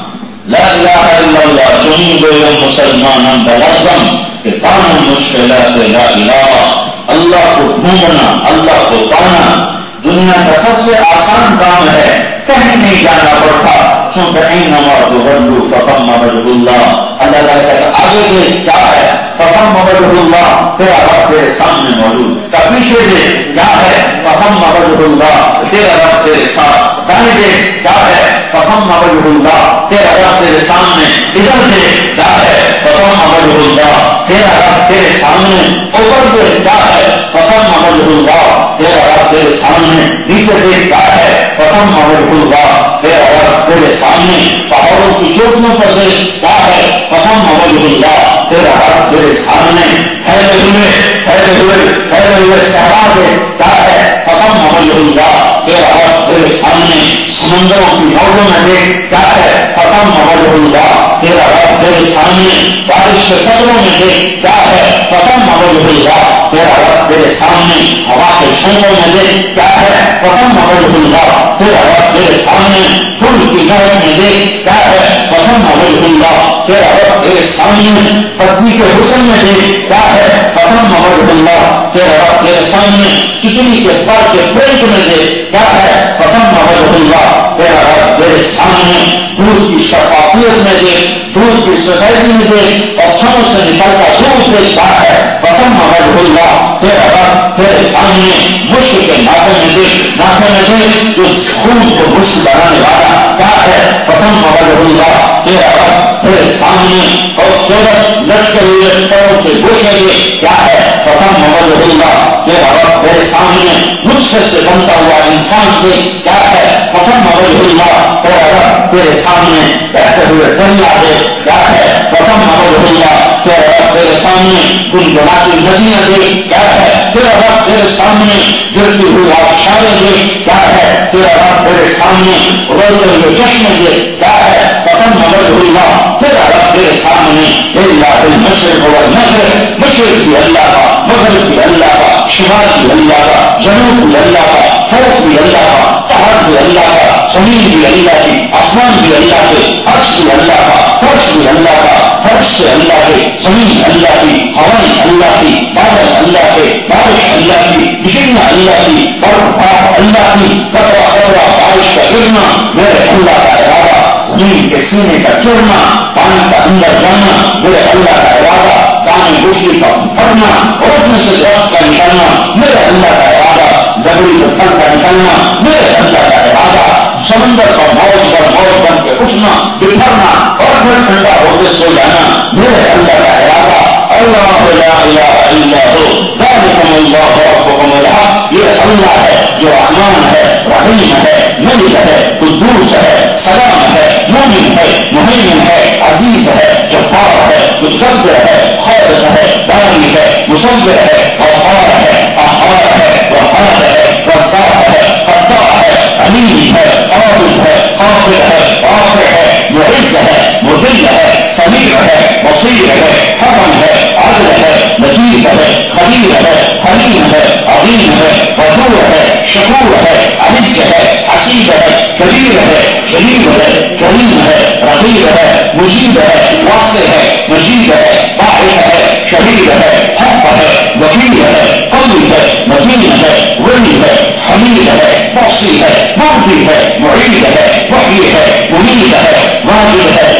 لا الہ الا اللہ چنی گئے مسلمان بلازم کہ پانا مشکلات لا الہ، اللہ کو ڈھونڈنا اللہ کو پانا دنیا کا سب سے آسان کام ہے، کہیں نہیں جانا پڑتا، چونکہ اینما تولوا فثم وجہ اللہ، اللہ تعالیٰ کہتا ہے آگے دے کیا ہے فثم وجہ اللہ، تیرا رب تیرے سامنے موجود، کا پیچھے دے کیا ہے فثم وجہ اللہ، تیرا رب تیرے ساتھ، دائیں دے کیا ہے فثم وجہ اللہ، تیرا رب تیرے سامنے، ادھر دے کیا ہے فثم وجہ اللہ، تیرا رب تیرے سامنے، اوپر دے کیا ہے فثم وجہ اللہ، تیرا رب تیرے سامنے، نیچے دے کیا ہے فثم وجہ اللہ، تیرا رب تیرے سامنے، پہاڑوں کی چوٹیوں پر دے کیا ہے فثم وجہ اللہ، تیرا رب تیرے سامنے، پھیلے ہوئے پھیلے ہوئے پھیلے ہوئے صحرا دے کیا ہے فثم وجہ اللہ، تیرا رب تیرے سامنے، سمندروں کی موجوں میں دیکھ کیا ہے فثم وجہ اللہ، تیرا رب تیرے سامنے، بارش کے قطروں میں دیکھ کیا ہے فثم وجہ اللہ، تیرا رب تیرے سامنے، ہوا کے چھینکوں میں دیکھ کیا ہے فثم وجہ اللہ، تیرا رب تیرے سامنے، پھول کی مہک میں دیکھ کیا ہے فثم وجہ اللہ، تیرا رب تیرے سامنے، پتی کے حسن میں دیکھ کیا ہے فثم وجہ اللہ، تیرا رب تیرے سامنے، کتنی کے پر کے پرنٹ میں دیکھ کیا ہے فثم وجہ اللہ، تیرا رب تیرے سامنے، دودھ کی شفافیت میں دیکھ، دودھ کی سفیدی میں دیکھ، اور تھنوں سے نکلتا دودھ دیکھ کیا ہے فثم وجہ اللہ، تیرا رب تیرے سامنے، مشک کے ناخن میں دیکھ، ناخن میں دیکھ جو خون کو مشک بنانے والا کیا ہے فثم وجہ اللہ، تیرا رب تیرے سامنے، اور چورت لٹکے ہوئے پیروں کے گوشے دیکھ کیا ہے فثم وجہ اللہ، تیرا رب تیرے سامنے، نطفے سے بنتا ہوا انسان دیکھ کیا ہے فثم وجہ اللہ، تیرا رب تیرے سامنے، بہتے ہوئے دریا دیکھ کیا ہے فثم وجہ اللہ، تیرا رب تیرے سامنے، گنگناتی ندیاں دیکھ کیا ہے تیرا رب تیرے سامنے، گرتی ہوئی آبشاریں دیکھ کیا ہے تیرا رب تیرے سامنے، ابلتے ہوئے چشمے دیکھ کیا ہے فثم وجہ اللہ، تیرا رب تیرے سامنے، للہ المشرق والمغرب، مشرق بھی اللہ کا، مغرب بھی اللہ کا، شمال بھی اللہ کا، جنوب بھی اللہ کا، فوق بھی اللہ کا، پہاڑ بھی اللہ کا، زمین بھی اللہ کی، آسمان بھی اللہ کے، عرش بھی اللہ کا، فرش بھی اللہ کا، فرش سے اللہ کے، زمین اللہ کی، ہوائیں اللہ کی، بادل اللہ کے، بارش اللہ کی، بجلیاں اللہ کی، برف بھاپ اللہ کی، قطرہ قطرہ بارش کا گرنا میرے اللہ کا ارادہ، زمین کے سینے کا چڑھنا، پانی کا اندر جانا میرے اللہ کا ارادہ، پانی گوشتی کا پھٹنا اور اس میں سے درخت کا نکلنا میرے اللہ کا ارادہ، لکڑی کے پھل کا نکلنا میرے اللہ کا ارادہ، سمندر کا موج پر موج بن کے اٹھنا بکھرنا اور پھر ٹھنڈا ہوتے سو جانا میرے اللہ کا ارادہ، اللہ لا الہ الا ہو ذالکم اللہ ربکم الحق، یہ اللہ ہے جو رحمان ہے، رحیم ہے، ملک ہے، قدوس ہے، سلام ہے، مومن ہے، مہیمن ہے، عزیز ہے، جبار ہے، متکبر ہے، خالق ہے، باری ہے، مصور ہے، غفار ہے، قہار ہے، وهاب ہے، رزاق ہے، فتاح ہے، علیم ہے، عارف ہے، قادر ہے، رافع ہے، معز ہے، مذل ہے، سمیع ہے، بصیر ہے، حکم ہے، عدل ہے، لطیف ہے، خبیر ہے، حلیم ہے، عظیم ہے، غفور ہے، شکور ہے، عزیز ہے، حسیب ہے، کبیر ہے، جلیل ہے، کریم ہے، رقیب ہے، مجیب ہے، واسع ہے، مجید ہے، باعث ہے، شہید ہے، حق ہے، وکیل ہے، قوی ہے، متین ہے، ولی ہے، حمید ہے، محصی ہے، معطی ہے، معید ہے، وحی ہے، ممید ہے، واجد ہے،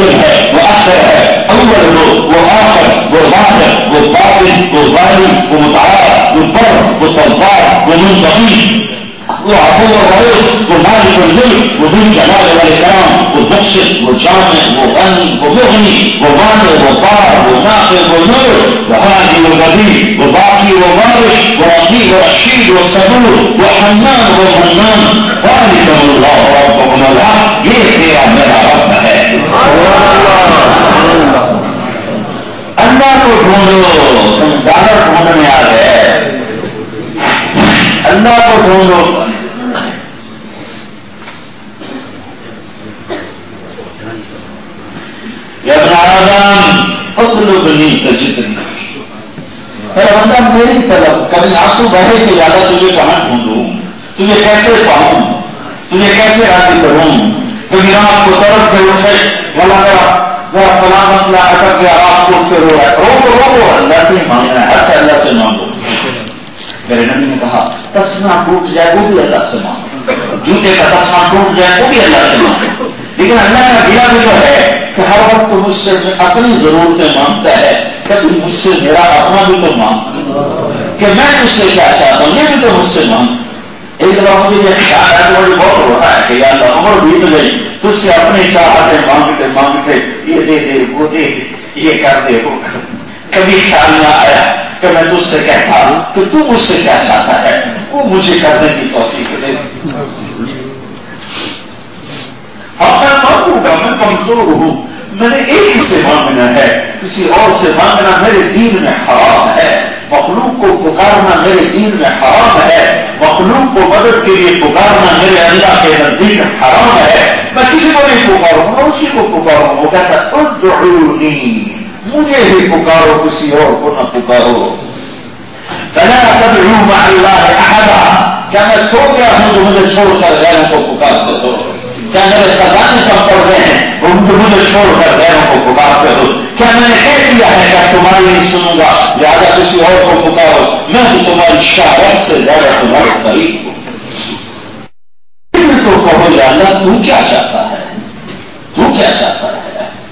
مقدم ہے، وہ آخر ہے، اول ہو، وہ آخر، وہ ظاہر، وہ باطن، وہ ظاہر، وہ متعال، وہ بر، وہ تواب، وہ منتقم، وہ عفو و غفور، وہ مالک الملک، وہ ذو الجلال والاکرام، وہ مقسط، وہ جامع، وہ غنی، وہ مغنی، وہ مانع، وہ طاہر، وہ نافع، وہ نور، وہ ہادی، وہ بدیع، وہ باقی، وہ وارث، وہ رقیب، وہ رشید، وہ صبور، وہ حنان، وہ منان، ذالکم اللہ ربکم الحق، یہ تیرا میرا رب ہے۔ اللہ کو ڈھونڈو، تم ڈالر ڈھونڈنے آ گئے، اللہ کو ڈھونڈو۔ یا ابن آدم اطلبنی تجدنی، اے بندہ میری طرف کبھی آنسو بہے کہ یا اللہ تجھے کہاں ڈھونڈوں، تجھے کیسے پاؤں، تجھے کیسے راضی کروں، کبھی رات کو طرف کے اٹھے والا میرا میرا فلاں مسئلہ اٹک گیا، رات کو اٹھ کے رو رہا ہے، روکو روکو اللہ سے ہی مانگنا ہے، اچھا اللہ سے مانگو۔ میرے نبی نے کہا تسمہ ٹوٹ جائے وہ بھی اللہ سے مانگو، جوتے کا تسمہ ٹوٹ جائے وہ بھی اللہ سے مانگو، لیکن اللہ کا گلا بھی تو ہے کہ ہر وقت تو مجھ سے اپنی ضرورتیں مانگتا ہے، کبھی مجھ سے میرا اپنا بھی تو مانگ کہ میں تجھ سے کیا چاہتا ہوں یہ بھی تو مجھ سے مانگ۔ ایک بار مجھے یہ خیال ہے کہ مجھے بہت ہو رہا ہے کہ یا اللہ عمر بیت گئی تجھ سے اپنی چاہتے مانگتے مانگتے یہ دے دے وہ دے دے یہ کر دے وہ کر، کبھی خیال نہ آیا کہ میں تجھ سے کہتا ہوں کہ تو مجھ سے کیا چاہتا ہے وہ مجھے کرنے کی توفیق دے۔ اب میں مانگوں گا، میں کمزور ہوں، میں نے ایک ہی سے مانگنا ہے، کسی اور سے مانگنا میرے دین میں حرام ہے، مخلوق کو پکارنا میرے دین میں حرام ہے، مخلوق کو مدد کے لیے پکارنا میرے اللہ کے نزدیک حرام ہے، میں کسی کو نہیں پکاروں گا، اسی کو پکاروں گا، وہ کہتا ہے ادعونی، مجھے ہی پکارو کسی اور کو نہ پکارو۔ فلا تدعوا مع اللہ احدا، کیا میں سو گیا ہوں جو مجھے چھوڑ کر غیروں کو پکارتے ہو؟ کیا میرے خزانے کم پڑ گئے ہیں ان کو مجھے چھوڑ کر غیروں کو پکارتے ہو؟ کیا میں نے کہہ دیا ہے کہ تمہاری نہیں سنوں گا لہٰذا کسی اور کو پکارو؟ میں تو تمہاری شہوت سے زیادہ تمہارے قریب ہوں۔ تو کہو یا اللہ تو کیا چاہتا ہے، تو کیا چاہتا ہے؟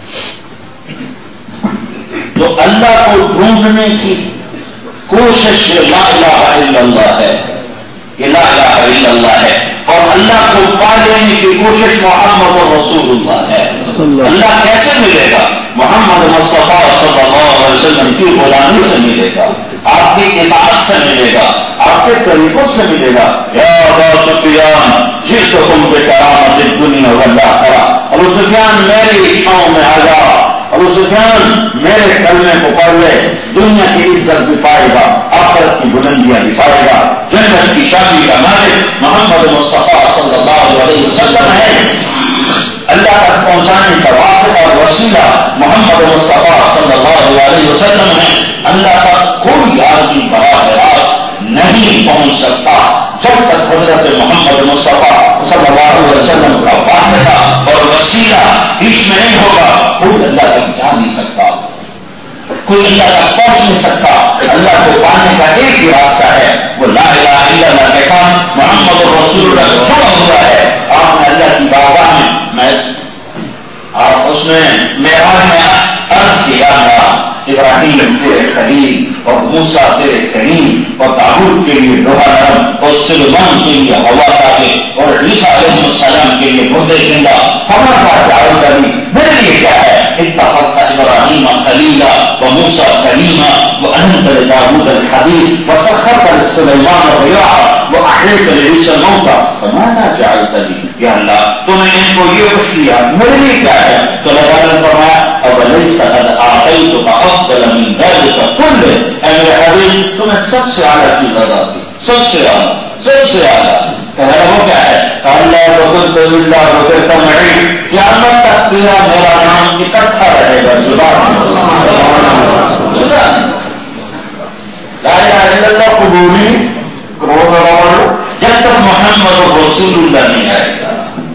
تو اللہ کو ڈھونڈنے کی کوشش لا الہ الا اللہ ہے، یہ لا الہ الا اللہ ہے، اور اللہ کو پا لینے کی کوشش محمد رسول اللہ ہے۔ اللہ کیسے ملے گا؟ محمد مصطفیٰ صلی اللہ علیہ وسلم کی غلامی سے ملے گا، آپ کی اطاعت سے ملے گا، آپ کے طریقوں سے ملے گا۔ یا ابا سفیان جئتکم بکرامۃ الدنیا والآخرہ، ابو سفیان میری چھاؤں میں آ جا، ابو سفیان میرے کلمے کو پڑھ لے، دنیا کی عزت بھی پائے گا، آخرت کی بلندیاں بھی پائے گا، جنت کی شادی کا مالک محمد مصطفیٰ صلی اللہ علیہ وسلم ہے، اللہ تک پہنچانے کا واسطہ اور وسیلہ محمد مصطفیٰ صلی اللہ علیہ وسلم ہے۔ اللہ تک کوئی آدمی براہ راست نہیں پہنچ سکتا جب تک حضرت محمد مصطفیٰ صلی اللہ علیہ وسلم کا واسطہ اور وسیلہ بیچ میں نہیں ہوگا، کوئی اللہ تک جا نہیں سکتا، کوئی اللہ تک پہنچ نہیں سکتا۔ اللہ کو پانے کا ایک ہی راستہ ہے، وہ لا الہ الا اللہ کے ساتھ محمد رسول اللہ جڑا ہوا ہے۔ آپ نے اللہ کی بارگاہ میں میں آپ اس میں معراج میں عرض کیا تھا ابراہیم تیرے خلیل اور موسیٰ تیرے کریم اور داؤد کے لیے لوہا نرم اور سلیمان کے لیے ہوا تابع اور عیسیٰ علیہ السلام کے لیے مردے زندہ، فماذا جعلت لی، میرے لیے کیا ہے؟ اتخذت ابراہیم خلیلا وموسیٰ کلیما وانت لداؤد الحبیب وسخرت لسلیمان الرياح واحييت لعيسى الموتى فماذا جعلت لی، یا اللہ تو نے ان کو یہ کچھ دیا، میرے لیے کیا ہے؟ تو اللہ نے فرمایا اوليس قد اعطيتك افضل من ذلك كله، اے میرے حبیب تمہیں سب سے اعلیٰ چیز عطا کی، سب سے اعلیٰ سب سے اعلیٰ۔ کہہ رہا وہ کیا ہے؟ اللہ وکلت باللہ وکلت معی، قیامت تک تیرا میرا نام اکٹھا رہے گا، جدا نہیں ہوگا، جدا نہیں۔ لا الہ الا اللہ قبولی کروڑ روڑ جب تک محمد رسول اللہ نہیں آئے گا،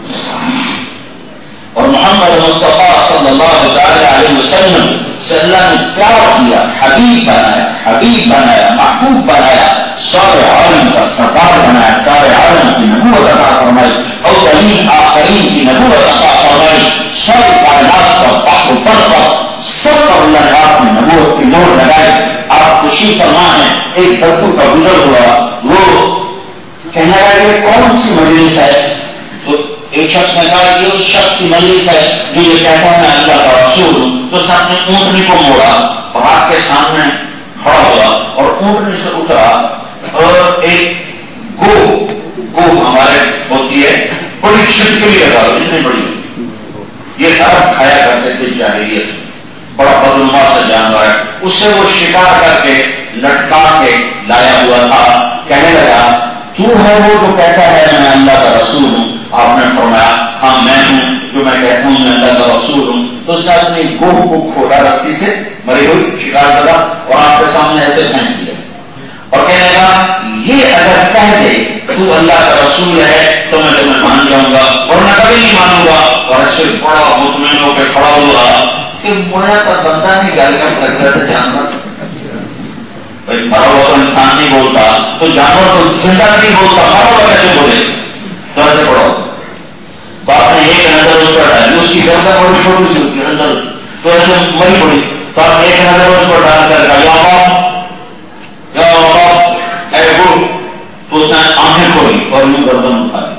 اور محمد مصطفیٰ صلی اللہ علیہ وسلم سے اللہ نے پیار کیا، حبیب بنایا، حبیب بنایا، محبوب بنایا، سارے عالم کا سردار بنایا، سارے عالم کی نبوت عطا فرمائی، اولین آخرین کی نبوت عطا فرمائی، ساری کائنات پر بحر پر پر سب پر اللہ نے آپ نے نبوت کی مہر لگائی۔ آپ تشریف فرما ہیں، ایک بدو کا گزر ہوا، وہ کہنے لگا کہ کون سی مجلس ہے؟ تو ایک شخص نے کہا یہ اس شخص کی مجلس ہے جو یہ کہتا ہے میں اللہ کا رسول ہوں۔ تو اس نے اپنے اونٹنی کو موڑا، پہاڑ کے سامنے کھڑا ہوا اور اونٹنی سے اترا اور ایک گو گو ہمارے ہوتی ہے بڑی چھٹکلی لگا، اتنی بڑی، یہ عرب کھایا کرتے تھے جاہلیت، بڑا بدنما سا جانور ہے، اس سے وہ شکار کر کے لٹکا کے لایا ہوا تھا۔ کہنے لگا تو ہے وہ جو کہتا ہے میں اللہ کا رسول ہوں؟ آپ نے فرمایا ہاں میں ہوں جو میں کہتا ہوں میں اللہ کا رسول ہوں۔ تو اس نے اپنی گوہ کو کھولا رسی سے، مری ہوئی شکار زدہ، اور آپ کے سامنے ایسے پھینک دیا اور کہنے لگا یہ اگر کہہ دے تو اللہ کا رسول ہے تو میں تمہیں مان جاؤں گا ورنہ کبھی نہیں مانوں گا۔ اور ایسے بڑا مطمئن ہو کے کھڑا ہوا کہ مویا کا بندہ نہیں گل کر سکتا تھا جانور، بھائی مرا ہوا تو انسان نہیں بولتا تو جانور تو زندہ نہیں بولتا، مرا ہوا کیسے بولے؟ تو ایسے پڑا ہوا تو آپ نے ایک نظر اس پر ڈالی، اس کی گردن بڑی چھوٹی سی ہوتی ہے اندر، تو ایسے مری پڑی، تو آپ نے ایک نظر اس پر ڈال کر کہا یا باپ یا باپ اے گو، تو اس نے آنکھیں کھولی اور یوں گردن اٹھائی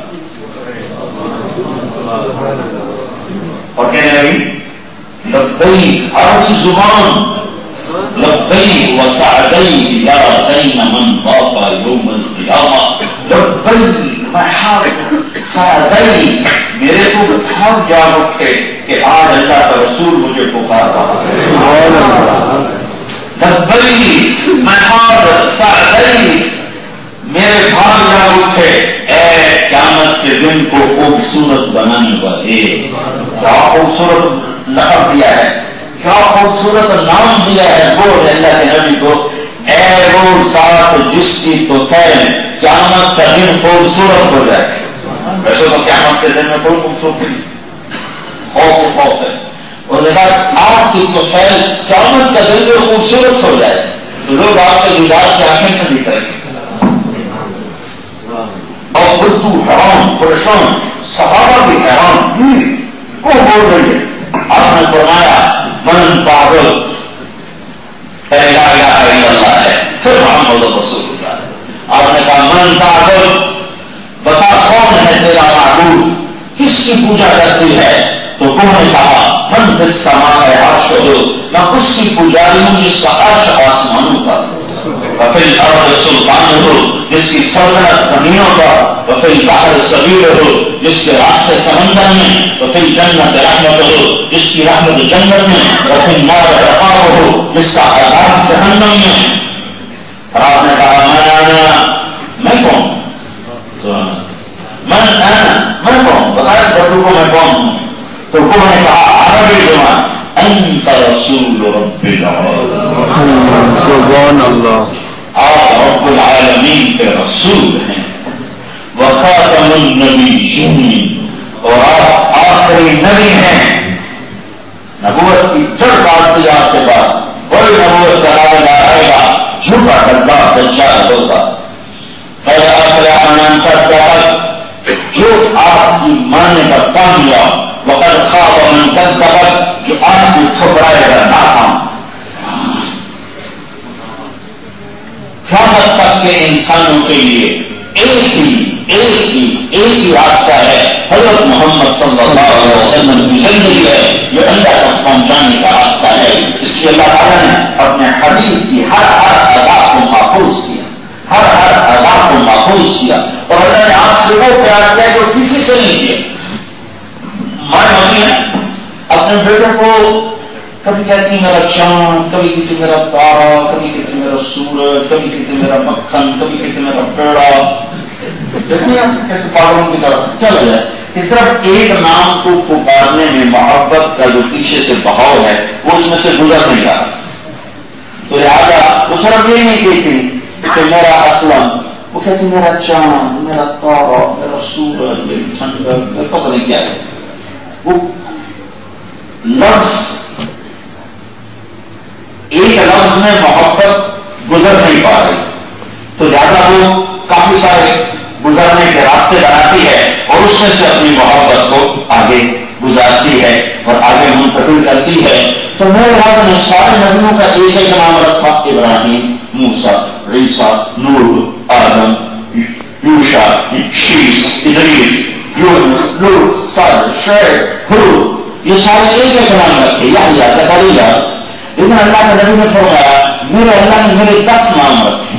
اور کہنے لگی لبیک، عربی زبان، لبیک وسعدیک یا زین من طاف یوم القیامہ، لبیک میں حاضر، سعدیک میرے کو بہت جاگ اٹھے کہ آج اللہ کا رسول مجھے پکار رہا ہے، لبیک میں حاضر، سعدیک میرے بھاگ جاگ اٹھے، اے قیامت کے دن کو خوبصورت بنانے والے، کیا خوبصورت لقب دیا ہے، کیا خوبصورت نام دیا ہے وہ اللہ کے نبی کو، اے وہ ذات جس کی تو خیر قیامت کا دن خوبصورت ہو جائے۔ ویسے تو قیامت کے دن میں کوئی خوبصورتی نہیں، خوف خوف ہے، اور دیکھا آپ کی تو خیر قیامت کا دن میں خوبصورت ہو جائے تو لوگ آپ کے دیدار سے آنکھیں ٹھنڈی کریں گے۔ اور بدو حیران پریشان، صحابہ بھی حیران، کو بول رہی ہے؟ آپ نے فرمایا من پاگل لا الہ الا اللہ ہے، پھر محمد رسول اللہ ہے۔ آپ نے کہا من پاگل بتا کون ہے تیرا معبود، کس کی پوجا کرتی ہے؟ تو انہوں نے کہا من فی السماء عرشہ، میں اس کی پجاری ہوں جس کا عرش آسمانوں کا، وفی الارض سلطانہ، جس کی سلطنت زمینوں پر، وفی البحر سبیلہ، جس کے راستے سمندر میں، وفی الجنت رحمتہ، جس کی رحمت جنت میں، وفی النار عقابہ، جس کا عذاب جہنم میں۔ اور آپ نے کہا میں آنا، میں کون؟ من انا، میں کون؟ بتا اس بدو کو میں کون ہوں؟ تو انہوں نے کہا عربی زبان انت رسول رب العالمین، سبحان اللہ، آپ رب العالمین کے رسول ہیں، وخاتم النبیین، اور آپ آخری نبی ہیں۔ نبوت کی جڑ کاٹتی آپ کے بعد کوئی نبوت کا دعویٰ نہ آئے گا، جھوٹا کذاب دجال ہوگا۔ قد افلح من صدق، جو آپ کی ماننے کا کامیاب، وقد خاب من کذب، جو آپ کی ٹھکرائے گا ناکام۔ قیامت تک کے انسانوں کے لیے ایک ہی ایک ہی ایک ہی راستہ ہے، حضرت محمد صلی اللہ علیہ وسلم کی زندگی ہے، جو اللہ تک پہنچانے کا راستہ ہے۔ اس لیے اللہ تعالیٰ نے اپنے حبیب کی ہر ہر ادا کو محفوظ کیا، ہر ہر ادا کو محفوظ کیا، اور اللہ نے آپ سے وہ پیار کیا جو کسی سے نہیں کیا۔ ہماری ممی ہے اپنے بیٹے کو کبھی کہتی میرا چاند، کبھی کہتی میرا تارا، کبھی کہتی میرا سورج، کبھی کہتی میرا مکھن، کبھی کہتی میرا پیڑا۔ دیکھیں کیسے پاگلوں کی طرح کیا وجہ ہے کہ صرف ایک نام کو پکارنے میں محبت کا جو پیچھے سے بہاؤ ہے وہ اس میں سے گزر نہیں رہا۔ تو لہٰذا وہ صرف یہ نہیں کہتی کہ میرا اسلم، وہ کہتی میرا چاند، میرا تارا، میرا سورج، میری ٹھنڈک، پتہ نہیں کیا ہے۔ وہ لفظ ایک لفظ میں محبت گزر نہیں پا رہی، تو لہٰذا وہ کافی سارے گزرنے کے راستے بناتی ہے اور اس میں سے اپنی محبت کو آگے گزارتی ہے اور آگے منتقل کرتی ہے. تو میرے رب نے سارے نبیوں کا ایک ایک نام رکھا: ابراہیم، موسیٰ، عیسیٰ، نوح، آدم، یوشع، شیس، ادریس، یونس، لوط، صالح، شعیب، ہود. یہ سارے ایک ایک نام رکھے، یحییٰ، زکریا. لیکن اللہ کے نبی نے فرمایا میرے اللہ نے میرے دس نام رکھے،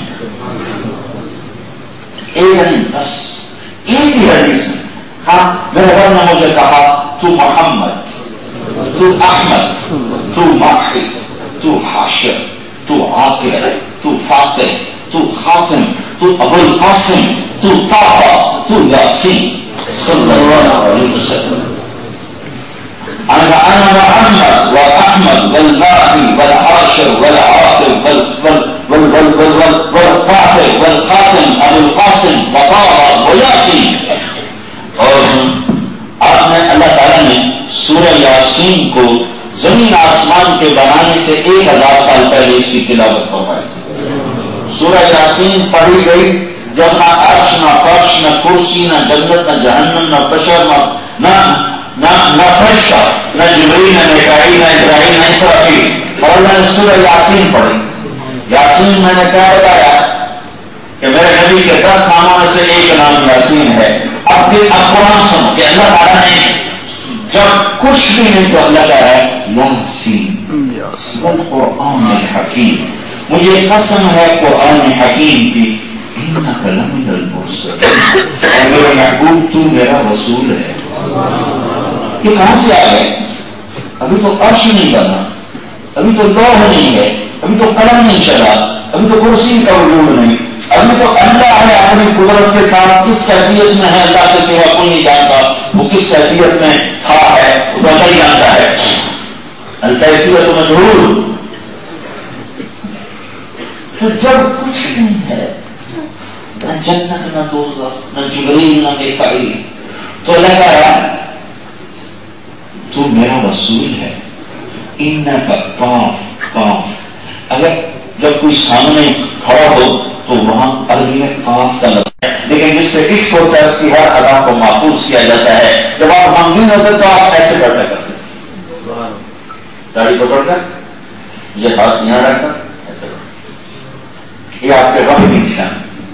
ایک نہیں دس. ایک ہی حدیث میں ہاں میرے رب نے مجھے کہا تو محمد، تو احمد، تو ماحی، تو حاشر، تو عاقب، تو فاتح، تو خاتم، تو ابو القاسم، تو طه، تو یاسین صلی اللہ علیہ وسلم. انا انا محمد واحمد والماحی والحاشر والعاقب والفاتح والخاتم ابو القاسم وطه ویاسین. اور آپ نے اللہ تعالیٰ نے سورہ یاسین کو زمین آسمان کے بنانے سے ایک ہزار سال پہلے اس کی تلاوت فرمائی. سورہ یاسین پڑھی گئی جب نہ عرش، نہ فرش، نہ کرسی، نہ جنت، نہ جہنم، نہ بشر، نہ نہ نہ فرشتہ، نہ جبریل، نہ میکائیل، نہ ابراہیم، نہ اسرافیل. اور اللہ نے سورہ یاسین پڑھی. یاسین میں نے کیا بتایا کہ میرے نبی کے دس ناموں میں سے ایک نام یاسین ہے. اب پھر اب قرآن سنو کہ اللہ تعالیٰ نے جب کچھ بھی نہیں تو اللہ کہہ رہا ہے یاسین والقرآن الحکیم. مجھے قسم ہے قرآن حکیم کی، انک لمن المرسلین، اور میرے محبوب تو میرا رسول ہے. یہ کہاں سے آ گئے؟ ابھی تو عرش نہیں بنا، ابھی تو لوح نہیں ہے، ابھی تو قلم نہیں چلا، ابھی تو کرسی کا وجود نہیں، ابھی تو اللہ ہے اپنی قدرت کے ساتھ کس کیفیت میں ہے اللہ کے سوا کوئی نہیں جانتا. وہ کس کیفیت میں تھا ہے وہ تو اللہ ہی جانتا ہے. الکیفیت مجہول. تو جب کچھ نہیں ہے، نہ جنت، نہ دوزخ، نہ جبریل، نہ میکائیل، تو اللہ کہہ رہا ہے تو میرا رسول ہے. انک کاف کاف. اگر جب کوئی سامنے کھڑا ہو تو وہاں عربی میں کاف کا لفظ ہے، لیکن جس سے عشق ہوتا ہے اس کی ہر ادا کو محفوظ کیا جاتا ہے. جب آپ غمگین ہوتے تو آپ ایسے بیٹھا کرتے، داڑھی پکڑ کر، یہ ہاتھ یہاں رکھ کر ایسے بیٹھا. یہ آپ کے غم کی نشان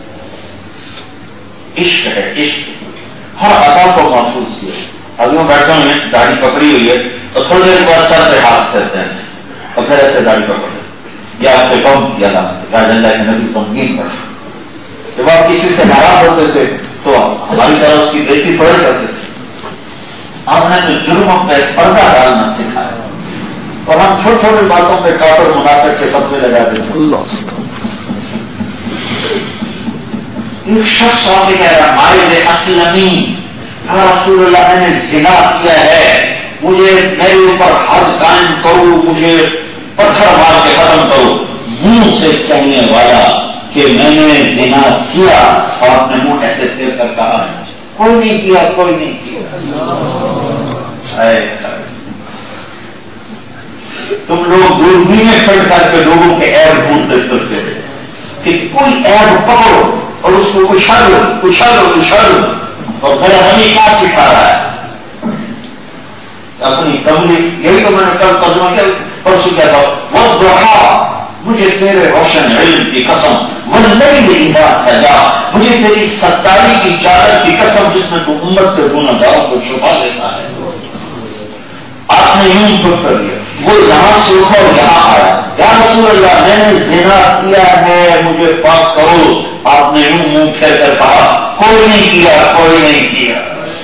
عشق ہے. عشق ہر ادا کو محفوظ کیا. ابھی میں بیٹھا ہوں، داڑھی پکڑی ہوئی ہے تو تھوڑی دیر بعد سر پہ ہاتھ کرتے ہیں اور پھر ایسے داڑھی پکڑ لیں. یہ آپ کے کم یاد راج اللہ کے نبی غمگین پر. جب آپ کسی سے ناراض ہوتے تھے تو ہماری طرح اس کی بیسی پڑھ کرتے تھے. آپ نے تو جرم پہ پردہ ڈالنا سکھایا اور ہم چھوٹی چھوٹی باتوں پہ کافر منافق کے فتوے لگا دیتے. ایک شخص آ کے کہہ رہا مائز اسلمی، رسول اللہ نے زنا کیا ہے، مجھے میرے اوپر حد قائم کرو، مجھے پتھر مار کے ختم کرو. منہ سے کہنے والا کہ میں نے زنا کیا، اور آپ نے منہ ایسے پھیر کر کہا کوئی نہیں کیا، کوئی نہیں کیا. تم لوگ دوربینیں پھٹ کر کے لوگوں کے عیب ڈھونڈتے پھرتے کہ کوئی عیب پکڑو اور اس کو اچھالو اچھالو اچھالو. اور پھر ہمیں کیا سکھا رہا ہے اپنی کملی. یہی تو میں نے کل ترجمہ کیا، پرسوں کیا تھا، والضحیٰ، مجھے تیرے روشن علم کی قسم، واللیل اذا سجا، مجھے تیری ستائی کی چادر کی قسم جس میں تو امت کے گناہگاروں کو چھپا لیتا ہے. آپ نے یوں پھٹ کر دیا. وہ یہاں سے اٹھا یہاں آیا، یا رسول اللہ میں نے زنا کیا ہے، مجھے پاک کرو. آپ نے یوں منہ پھیر کر کہا کوئی نہیں کیا، کوئی نہیں کیا.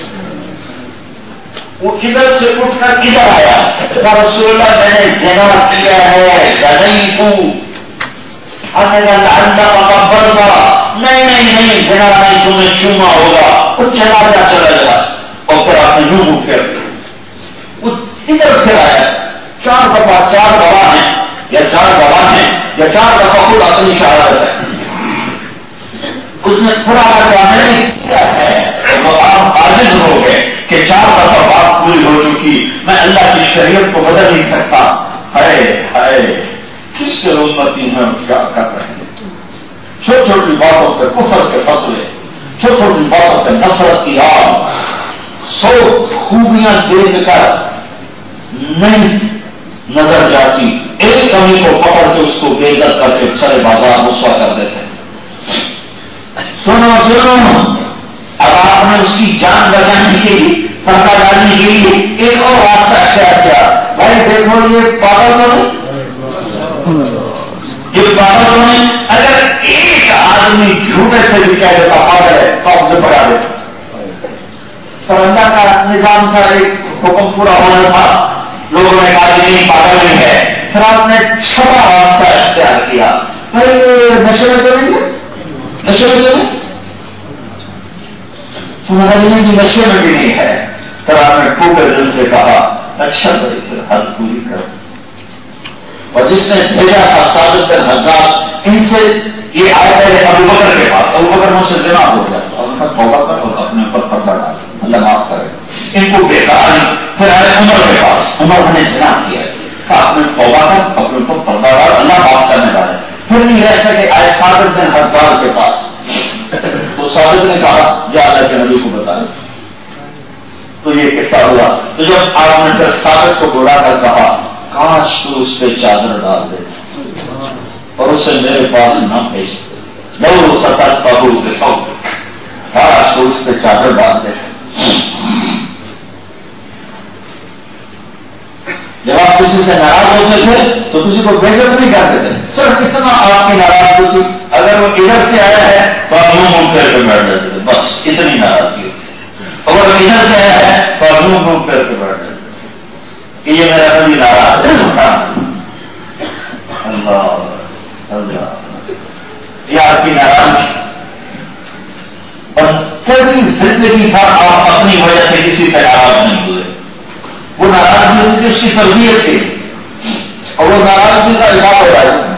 وہ ادھر سے اٹھ کر ادھر آیا، یا رسول اللہ میں نے زنا کیا ہے، زنیت. آپ نے کہا اللہ کا بردا، نہیں نہیں نہیں زنا نہیں، تمہیں چوما ہوگا. وہ چلا جا چلا جا اور پھر آپ نے یوں منہ پھیر دیا. وہ ادھر پھر آیا، چار دفعہ چار گواہ ہیں یا چار گواہ ہیں یا چار دفعہ خود اپنی شہادت ہے. اس نے پورا میں نے کیا ہے، وہ آپ عاجز ہو گئے کہ چار دفعہ بات پوری ہو چکی، میں اللہ کی شریعت کو بدل نہیں سکتا. ہائے ہائے کس کے امتی ہیں کیا کر رہے ہیں. چھوٹے چھوٹی باتوں پہ کفر کے فتوے، چھوٹی چھوٹی باتوں پہ نفرت کی آگ، سو خوبیاں دیکھ کر نہیں نظر جاتی، ایک کمی کو پکڑ کے اس کو بے عزت کر کے سارے بازار رسوا کر دیتے۔ سنو سنو، اب آپ نے اس کی جان بچانے کے لیے، پردہ ڈالنے کے لیے ایک اور راستہ اختیار کیا۔ بھائی دیکھو یہ پاگل تو نہیں، یہ پاگل تو نہیں، اگر ایک آدمی جھوٹے سے بھی کہہ دیتا پاگل ہے تو آپ سے بڑھا دیتا۔ تو اللہ کا نظام تھا، ایک حکم پورا ہونا تھا، لوگوں نے کہا کہ نہیں پاگل نہیں ہے، پھر آپ نے چھپا راستہ اختیار کیا۔ بھائی نشے میں تو نہیں ہے، نشے میں تو نہیں، تمہارا نہیں کہ نشے میں بھی نہیں ہے۔ پھر آپ نے ٹوٹے دل سے کہا اچھا بھائی پھر حد پوری کرو۔ اور جس نے بھیجا تھا ثابت بن حزاب، ان سے یہ آئے پہلے ابو بکر کے پاس، ابو بکر مجھ سے زنا ہو گیا اور ان کا توبہ کر اور اپنے اوپر پردہ ڈال، اللہ معاف کرے، ان کو بیکار۔ پھر آئے عمر کے پاس، عمر نے زنا کیا، آپ نے توبہ کر اپنے اوپر پردہ ڈال، اللہ معاف کرنے والا ہے۔ پھر نہیں رہ سکے، آئے ثابت بن حزاب کے پاس، تو ثابت نے کہا جا اللہ کے نبی کو بتا دیں، تو یہ قصہ ہوا۔ تو جب آپ نے پھر ثابت کو بلا کر کہا کاش تو اس پہ چادر ڈال دے اور اسے میرے پاس نہ بھیجتے، لو سترتہ بثوبک، کاش تو اس پہ چادر ڈال دے۔ جب آپ کسی سے ناراض ہوتے تھے تو کسی کو بے عزت نہیں کرتے تھے، صرف اتنا آپ کی ناراضگی تھی، اگر وہ ادھر سے آیا ہے تو آپ منہ منہ پھیر کے بیٹھ جاتے تھے، بس اتنی ناراضگی ہوتی تھی۔ اگر وہ ادھر سے آیا ہے تو آپ منہ منہ پھیر کے بیٹھ جاتے کہ یہ میرا کبھی ناراض ہے۔ اللہ اللہ، یہ آپ کی ناراضگی، اور کبھی زندگی بھر آپ اپنی وجہ سے کسی پہ ناراض نہیں ہوئے۔ وہ ناراضگی ہوتی تھی اس کی تربیت کی، اور وہ ناراضگی کا اظہار ہو رہا ہے۔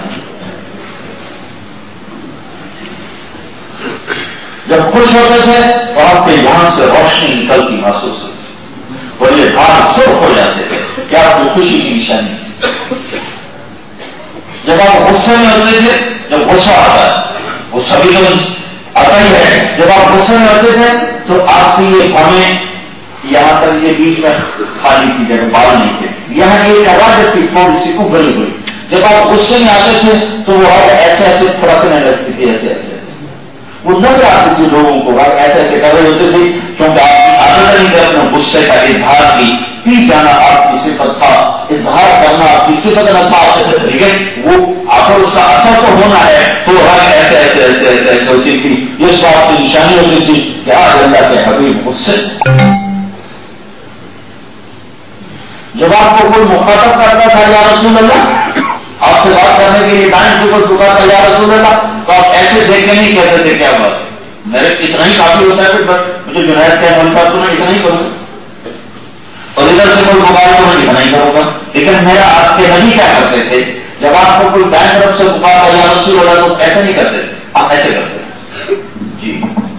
جب خوش ہوتے تھے تو آپ کے یہاں سے روشنی نکلتی محسوس ہوتی، اور یہ بال سرخ ہو جاتے تھے کہ آپ کی خوشی کی نشانی تھی۔ جب آپ غصے میں ہوتے تھے، جب غصہ آتا ہے، وہ سبھی کو آتا ہی ہے، جب آپ غصے میں ہوتے تھے تو آپ کی یہ ہمیں یہاں تک یہ بیچ میں خالی تھی جگہ، بال نہیں تھے، یہاں ایک آواز تھی تھوڑی سی ابھری ہوئی۔ جب آپ غصے میں آتے تھے تو وہ ایسے ایسے پھڑکنے لگتی تھی، ایسے ایسے وہ نظر آتی تھی لوگوں کو، ایسے ایسے کر رہے ہوتے تھے، کیونکہ آپ کی عادت نہیں تھی اپنے غصے کا اظہار کی، پی جانا آپ کی صفت تھا، اظہار کرنا آپ کی صفت نہ تھا، لیکن وہ آخر اس کا اثر تو ہونا ہے، تو ایسے ایسے ایسے ایسے ایسے ہوتی تھی۔ یہ اس بات کی نشانی ہوتی تھی کہ آج اللہ کے حبیب غصے۔ جب آپ کو کوئی مخاطب کرتا تھا یا رسول اللہ، آپ سے بات کرنے کے لیے ٹائم سے کوئی چکا تھا یا رسول اللہ، تو آپ ایسے دیکھ کے نہیں کہتے تھے کیا بات ہے، میرے اتنا ہی کافی ہوتا ہے، پھر مجھے جنید کے مول صاحب کو میں اتنا ہی کروں، اور ادھر سے کوئی پکارے تو میں اتنا ہی کروں گا۔ لیکن میرا آپ کے نبی کیا کرتے تھے، جب آپ کو کوئی دائیں طرف سے پکارتا یا رسول اللہ تو ایسے نہیں کرتے تھے، آپ ایسے کرتے تھے، جی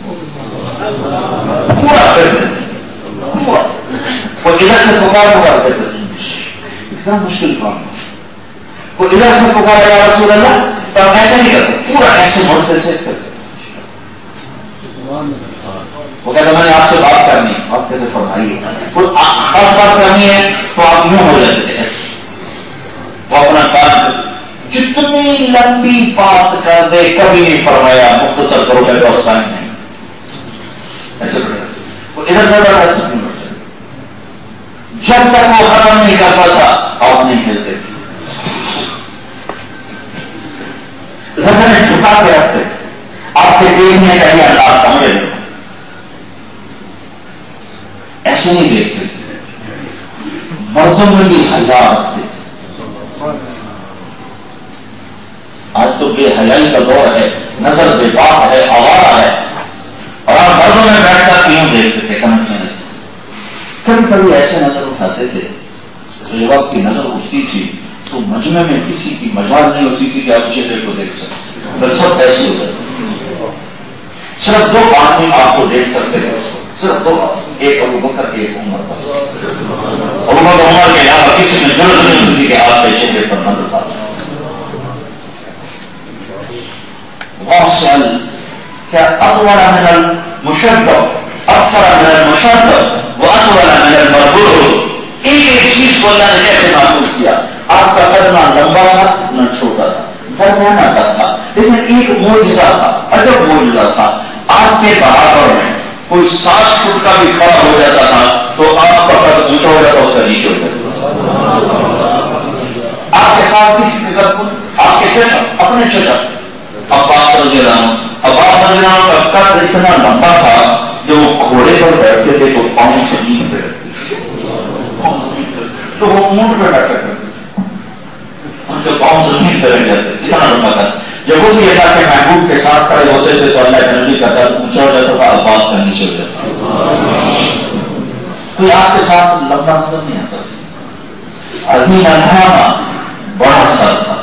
پورا کرتے تھے، وہ ادھر سے پکار پکار کرتے تھے، اتنا مشکل کام ہے، وہ ادھر سے پکارا یا رسول اللہ تو ہم ایسے نہیں کرتے، پورا ایسے مڑتے تھے۔ وہ کہتا میں نے آپ سے بات کرنی ہے، آپ کیسے فرمائیے، کوئی خاص بات کرنی ہے تو آپ یوں ہو جاتے تھے ایسے، وہ اپنا کام جتنی لمبی بات کر دے کبھی نہیں فرمایا مختصر کرو میرے پاس ٹائم نہیں، ایسے وہ ادھر سے بڑھتا جب تک وہ ختم نہیں کرتا تھا آپ نہیں کھیلتے تھے، نظریں چھپا کے رکھتے تھے، آپ کے دیکھنے کا یہ انداز سمجھے لو، ایسے نہیں دیکھتے تھے، مردوں میں بھی حیا رکھتے تھے۔ آج تو بے حیائی کا دور ہے، نظر بے باک ہے، آوارہ ہے، اور آپ مردوں میں بیٹھ کر کیوں دیکھتے تھے کمٹیاں سے، کبھی کبھی ایسے نظر اٹھاتے تھے تو جب آپ کی نظر اٹھتی تھی تو مجمع میں کسی کی مجال نہیں ہوتی تھی کہ آپ چہرے کو دیکھ سکتے، پھر سب ایسے ہو جاتے، صرف دو آدمی آپ کو دیکھ سکتے ہیں، صرف دو، ایک ابو بکر ایک عمر، بس ابو بکر عمر کے علاوہ کسی میں ضرورت نہیں ہوتی کہ آپ کے چہرے پر نظر پاس۔ واصل کیا اطول من المشدد اکثر من المشدد واطول من المربوط. ایک ایک چیز کو اللہ نے کیسے محفوظ کیا؟ آپ کا قد نہ لمبا تھا نہ چھوٹا تھا، درمیانہ قد تھا، لیکن ایک معجزہ تھا، عجب معجزہ تھا. آپ کے برابر میں کوئی سات فٹ کا بھی کھڑا ہو جاتا تھا تو آپ کا قد اونچا ہو جاتا، اس کا نیچے ہو جاتا. آپ کے ساتھ کسی کے قد آپ کے چچا، اپنے چچا عباس رضی اللہ عنہ، عباس رضی اللہ عنہ کا قد اتنا لمبا تھا جو وہ گھوڑے پر بیٹھتے تھے تو پاؤں زمین پہ رکھتے تو وہ اونٹ پہ بیٹھا کرتے تھے، ان کے پاؤں زمین پہ رہ جاتے، اتنا لمبا تھا. جب وہ بھی اللہ کے محبوب کے ساتھ کھڑے ہوتے تھے تو اللہ کے نبی کا قد اونچا ہو جاتا تھا، عباس کا نیچے ہو جاتا. کوئی آپ کے ساتھ لمبا نظر نہیں آتا تھا. عظیم الہامہ، بڑا سر تھا،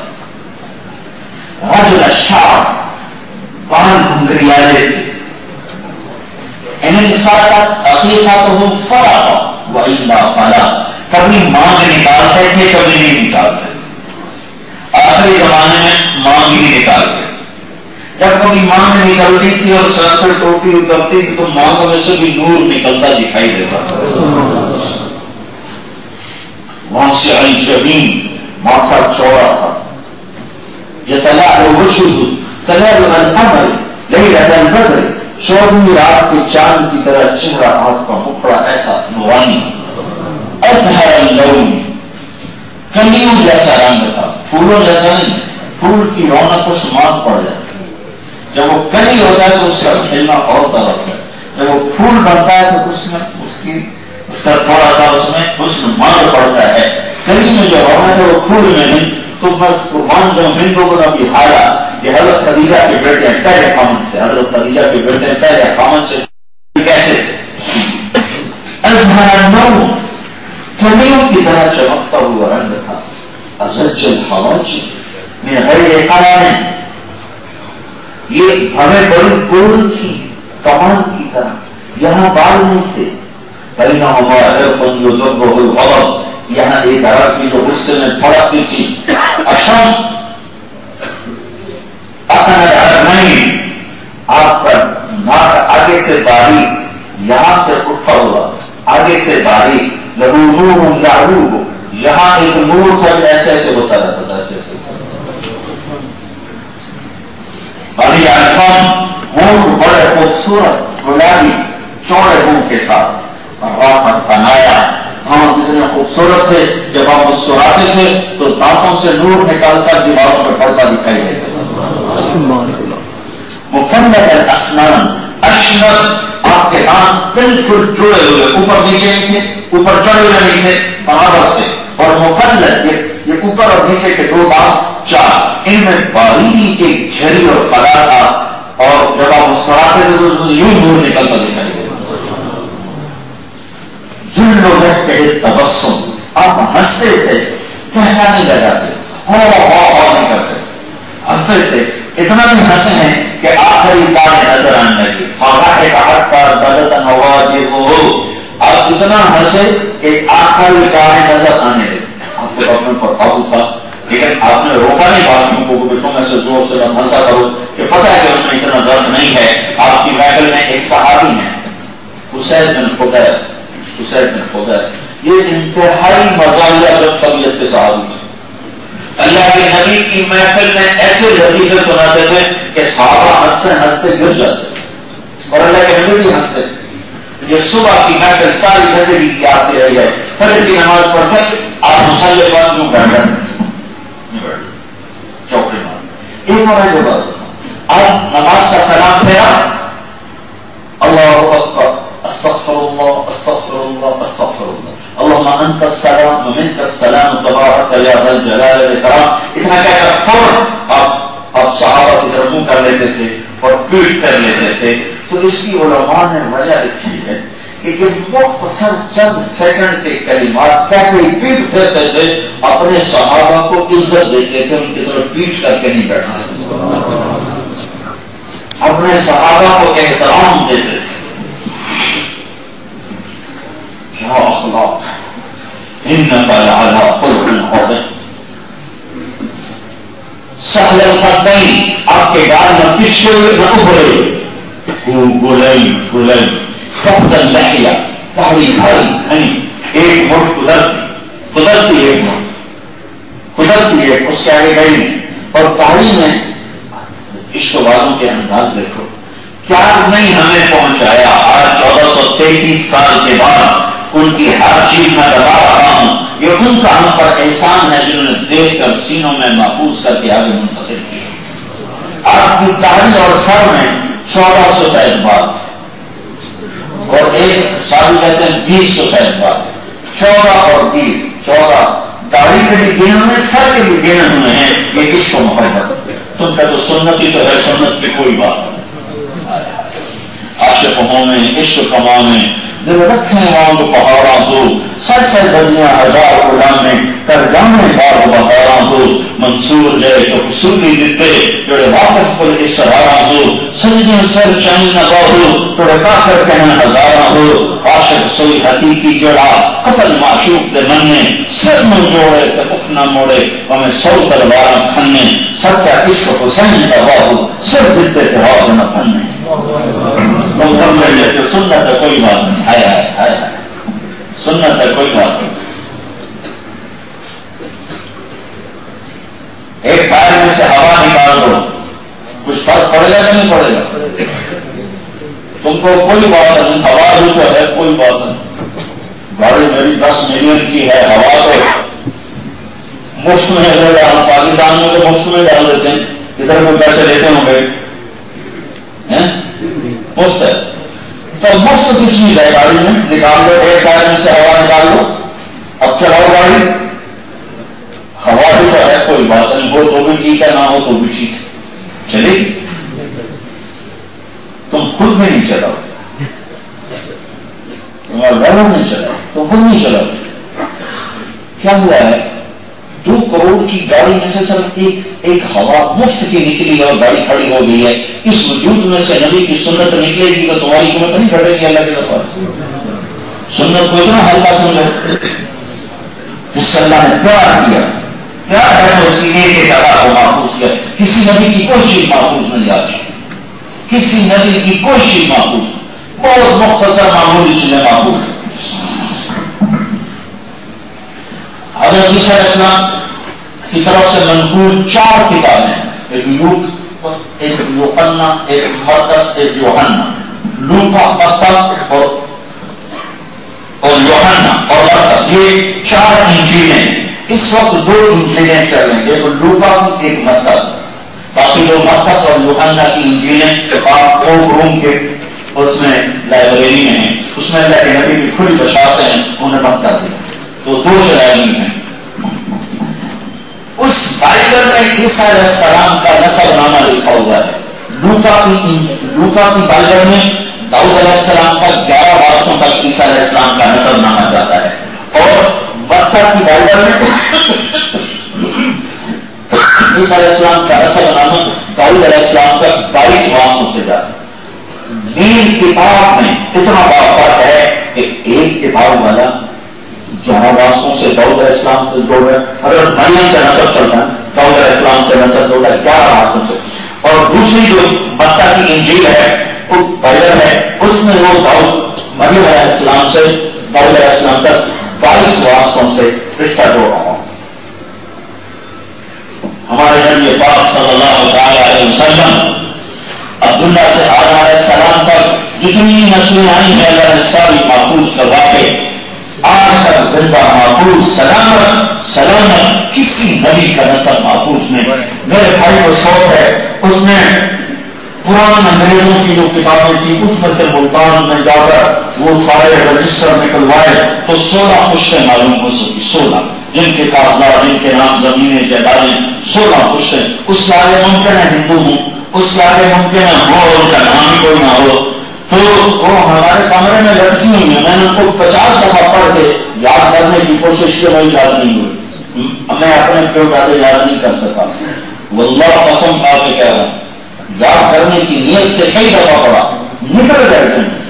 رجل الشعر، بال گھنگریالے تھے. ان انفرادت عقیقتہ فرق وإلا فلا، کبھی مانگ نکالتے تھے کبھی نہیں نکالتے تھے. آخری زمانے میں مانگ ہی نکالتے. جب کبھی مانگ نکلتی تھی اور سر پر ٹوپی اترتی تھی تو مانگ میں سے بھی نور نکلتا دکھائی دیتا تھا. واسع الجبین، ماتھا چوڑا تھا. یتلألؤ وجهه تلألؤ القمر لیلة البدر، چودہویں رات کے چاند کی طرح چہرہ آپ کا مکھڑا ایسا نورانی، ازہر اللون، کلیوں جیسا رنگ تھا، پھولوں جیسا نہیں. پھول کی رونق کو سماعت پڑ جاتی ہے. جب وہ کلی ہوتا ہے تو اس کا کھیلنا اور طرف ہے. جب وہ پھول بنتا ہے تو اس میں اس کی اس کا تھوڑا سا اس میں حسن مار پڑتا ہے. کلی میں جو رونق ہے وہ پھول میں نہیں. تو قربان جو ہندو کو نبی حالا یہ حضرت خدیجہ کے بیٹے ہیں پہلے خامن سے، حضرت خدیجہ کے بیٹے ہیں پہلے خامن سے. کیسے؟ ازہر النور، کلیوں کی طرح چمکتا ہوا رنگ تھا. ازج الحواجب من غیر قرار، یہ ہمیں بڑی گول تھی کمان کی طرح، یہاں بال نہیں تھے. بینہما عرق یضبہ الغضب، یہاں ایک عرب کی جو غصے میں پھڑکتی تھی. اشم اپنا عرب نہیں، آپ کا ناک آگے سے باریک، یہاں سے اٹھا ہوا آگے سے باریک. لہو نور یعلوہ، یہاں ایک نور تھا جو ایسے ایسے ہوتا رہتا تھا، ایسے ایسے. بڑی الفام، ہونٹ بڑے خوبصورت گلابی چوڑے منہ کے ساتھ. رافت بنایا، ہم اتنے خوبصورت تھے جب آپ مسکراتے تھے تو دانتوں سے نور نکالتا دیواروں پہ پڑتا دکھائی دیتا تھا. مفنت الاسنان، اشنب، آپ کے دانت بالکل جڑے ہوئے، اوپر نیچے نہیں تھے، اوپر چڑھے ہوئے نہیں تھے، برابر تھے. اور مفنت یہ اوپر اور نیچے کے دو دانت چار، ان میں باریک ایک جھری اور پلا تھا. اور جب آپ مسکراتے تھے تو یوں نور نکلتا دکھائی دیتا. جن لوگ تبسم، آپ ہنستے تھے، کہنا نہیں لگاتے، ہو ہو ہو نہیں کرتے، ہنستے تھے. اتنا بھی ہنسے ہیں کہ آخری دانے نظر آنے لگی. آپ اتنا ہنسے کہ آخری دانے نظر آنے لگے. آپ کو اپنے پر قابو تھا لیکن آپ نے روکا نہیں باتوں کو کہ تم ایسے زور سے ہنسا کرو کہ پتہ ہے کہ ان میں اتنا درد نہیں ہے. آپ کی محفل میں ایک صحابی ہیں حسین بن خدیر، حسین بن خدیر، یہ انتہائی مزاحیہ جو طبیعت کے صحابی تھے. اللہ کے نبی کی محفل میں ایسے لطیفے سناتے تھے کہ صحابہ ہنستے ہنستے گر جاتے تھے اور اللہ کے نبی بھی ہنستے تھے. یہ صبح کی محفل ساری زندگی کی آتی رہی ہے. فجر کی نماز پڑھ کر آپ مصلی پر کیوں بیٹھ جاتے تھے؟ چوکے مار. ایک اور جو بات آپ نماز کا سلام پھیرا، اللہ اکبر، استغفر اللہ استغفر اللہ استغفر اللہ، اللهم انت السلام ومنك السلام تبارك یا ذا الجلال والاکرام. اتنا کہہ کر فوراً آپ آپ صحابہ کی طرف منہ کر لیتے تھے اور پیٹ کر لیتے تھے. تو اس کی علماء نے وجہ لکھی ہے کہ یہ مختصر چند سیکنڈ کے کلمات کہتے ہی پیٹ پھیرتے تھے، اپنے صحابہ کو عزت دیتے تھے، ان کی طرف پیٹ کر کے نہیں بیٹھنا تھا، اپنے صحابہ کو احترام دیتے تھے. کیا اخلاق، انک لعلی خلق عظیم. سہل الخدین، آپ کے گال نہ پچھڑے نہ ابھرے، گلئی گلئی فقد اللحیہ، داڑھی بھاری گھنی، ایک مٹھ قدرتی قدرتی ایک مٹھ قدرتی ایک، اس کے آگے گئی نہیں، اور داڑھی میں عشق وادوں کے انداز دیکھو، کیا نہیں ہمیں پہنچایا۔ آج چودہ سو تینتیس سال کے بعد ان کی ہر چیز میں دبا رہا ہوں، یہ ان کا ہم پر احسان ہے جنہوں نے دیکھ کر سینوں میں محفوظ کر کے آگے منتقل کیا۔ آپ کی داڑھی اور سر میں چودہ سو سفید بات، اور ایک سال کہتے ہیں بیس سفید بات، چودہ اور بیس، چودہ داڑھی کے بھی گنے ہوئے، سر کے بھی گنے ہوئے ہیں، یہ عشق و محبت۔ تم کا تو سنت ہی تو ہے، سنت کی کوئی بات نہیں۔ عاشق ہوں میں عشق کما میں دل رکھیں وہاں کو پہاڑاں دو، سچ سچ بدیاں ہزار غلام میں کر جانے بار بہاراں دو، منصور جائے تو قصوری دیتے جڑے واقف پر اسراراں دو، سجدیں سر چاہی نہ باہو توڑے کافر کہنا ہزاراں دو، عاشق سوئی حقیقی جڑا قتل معشوق دے مننے، سر نہ جوڑے تے اکھ نہ موڑے ہمیں سو تلواراں کھنے، سچا عشق حسین کا باہو سر دیتے تواز نہ پھنے۔ سنت ہے کوئی بات نہیں، ہائے ہائے ہائے سنت ہے کوئی بات نہیں۔ ایک ٹائر میں سے ہوا نکال دو، کچھ فرق پڑے گا کہ نہیں پڑے گا؟ تم کو کوئی بات نہیں، ہوا بھی تو ہے کوئی بات نہیں۔ گاڑی میری دس ملین کی ہے، ہوا تو مفت میں ڈال، پاکستان میں تو مفت میں ڈال دیتے ہیں، ادھر کوئی پیسے لیتے ہوں گے؟ مفت ہے تو مفت کی چیز ہے، گاڑی میں نکال دو، ایک ٹائر میں سے ہوا نکال دو، اب چلاؤ گاڑی، ہوا بھی تو ہے کوئی بات نہیں، ہو تو بھی ٹھیک ہے نہ ہو تو بھی ٹھیک ہے، چلے گی۔ تم خود میں نہیں چلاؤ، تمہارا ڈرائیور نہیں چلاؤ، تم خود نہیں چلاؤ۔ کیا ہوا ہے؟ دو کروڑ کی گاڑی میں سے صرف ایک ایک ہوا مفت کی نکلی اور گاڑی کھڑی ہو گئی ہے، اس وجود میں سے نبی کی سنت نکلے گی تو تمہاری قیمت نہیں گھٹے گی اللہ کے سفر۔ سنت کو اتنا ہلکا سمجھو، جس سے اللہ نے پیار کیا، پیار ہے تو اس کی ایک ایک ادا کو محفوظ کیا۔ کسی نبی کی کوئی چیز محفوظ نہیں آج، کسی نبی کی کوئی چیز محفوظ، بہت مختصر معمولی چیزیں محفوظ۔ حضرت عیسیٰ علیہ السلام کی طرف سے منقول چار کتابیں، ایک لوک، ایک یوحنا، ایک مرقس، ایک یوحنا، لوکا، متی اور اور یوحنا اور مرقس، یہ چار انجیلیں اس وقت دو انجیلیں چل رہی ہیں، ایک لوکا کی ایک متی، باقی دو مرقس اور یوحنا کی انجیلیں آپ کو روم کے اس میں لائبریری میں ہیں، اس میں اللہ کے نبی کی کھلی بشارتیں ہیں، انہیں بند کر دیا تو دو چلائی ہیں۔ اس بائبل میں عیسیٰ علیہ السلام کا نسب نامہ لکھا ہوا ہے۔ لوکا کی لوکا کی بائبل میں داؤد علیہ السلام کا گیارہ وارثوں تک عیسیٰ علیہ السلام کا نسب نامہ جاتا ہے، اور متی کی بائبل میں عیسیٰ علیہ السلام کا نسب نامہ داؤد علیہ السلام کا بائیس وارثوں سے جاتا ہے۔ دین کتاب میں اتنا بڑا فرق ہے کہ ایک کتاب والا گیارہ واسطوں سے داؤد علیہ السلام سے جوڑ رہا ہے، اگر مریم سے نسب چلتا ہے داؤد علیہ السلام سے نسب جوڑ رہا ہے گیارہ واسطوں سے، اور دوسری جو متی کی انجیل ہے وہ بائبل ہے، اس میں وہ داؤد مریم علیہ السلام سے داؤد علیہ السلام تک بائیس واسطوں سے رشتہ جوڑ رہا ہے۔ ہمارے نبی پاک صلی اللہ علیہ وسلم عبداللہ سے آدم علیہ السلام تک جتنی نسلیں آئی ہیں اللہ نے ساری محفوظ کروا کے آج تک زندہ محفوظ سلامت سلامت کسی نبی کا نسب محفوظ نہیں۔ میرے بھائی کو شوق ہے، اس نے پرانے انگریزوں کی جو کتابیں تھی اس میں سے ملتان میں جا کر وہ سارے رجسٹر نکلوائے تو سولہ پشتیں معلوم ہو سکی، سولہ جن کے کاغذات، جن کے نام زمینیں جائیدادیں، سولہ پشتیں۔ اس کے آگے ممکن ہے ہندو ہوں، اس کے آگے ممکن ہے ہو اور ان کا نام ہی کوئی نہ ہو، تو وہ ہمارے کمرے میں لٹکی ہوئی ہیں، میں نے ان کو پچاس دفعہ پڑھ کے یاد کرنے کی کوشش کی، وہی یاد نہیں ہوئی، میں اپنے پیو دادے یاد نہیں کر سکا۔ واللہ قسم کھا کے کہہ رہا ہوں، یاد کرنے کی نیت سے کئی دفعہ پڑھا، نکل گئے تھے،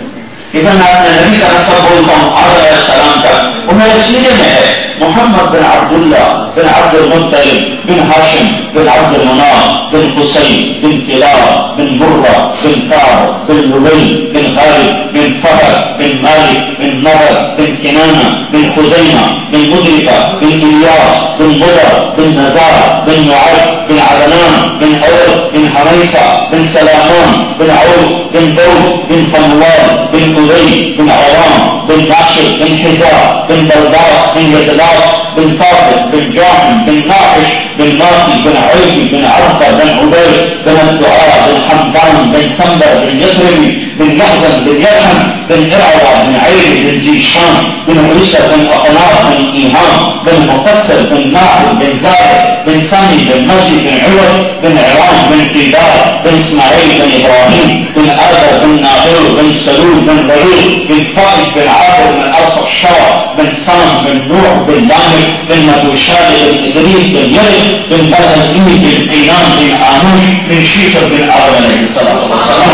ادھر میں اپنے نبی کا نسب بولتا ہوں آدم علیہ السلام کا، وہ میرے سینے میں ہے، محمد بن عبداللہ بن عبد المطلب بن ہاشم بن عبد المناف بن قصي بن كلاب بن مرة بن كعب بن لبي بن غالب بن فهد بن مالك بن نضر بن كنانة بن خزيمة بن مدركة بن إلياس بن مضر بن نزار بن نعيم بن عدنان بن أرد بن حميصة بن سلامان بن عوف بن دوف بن فنوال بن أذي بن عوام بن ناشر بن حزار بن برداس بن يدلاس بن طارق بن جاحم بن ناحش بن ناطي بن عيبي بن عرقة بن عبيد بن الدعاء بن حمدان بن سنبر بن يثربي بن يحزن بن يرحم بن إرعوى بن عيري بن زيشان بن عيسى بن أقناط بن إيهام بن مقصر بن ناحل بن زاهر بن سامي بن مجي بن عوض بن عران بن قيدار بن إسماعيل بن إبراهيم بن آذر بن ناغير بن سلول بن ربيع بن فائد بن عاقر بن الفقشار بن سام بن نوح بن لامك بن مدوشاد بن إدريس بن يرد بن بلد إيمي بن قينان بن آنوش بن شيشر بن آدم عليه الصلاة والسلام.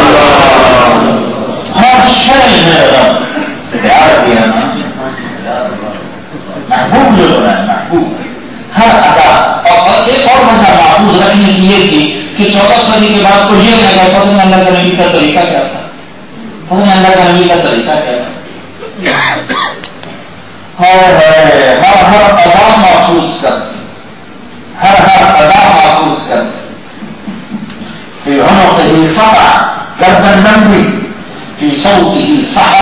هذا الشيء من الرب بعربي يا ناس محبوب للعلماء، محبوب ہر ادا. اور ایک اور مذہب محفوظ رکھنے کی یہ تھی کہ چودہ صدی کے بعد کو یہ لگا پتہ نہیں اللہ کے نبی کا طریقہ کیا تھا، پتہ نہیں اللہ کے نبی کا طریقہ کیا تھا. ہر ہر ہر ادا محفوظ کرتے، ہر ہر ادا محفوظ کرتے. في عنقه سبع، گردن لمبی، في صوته سحر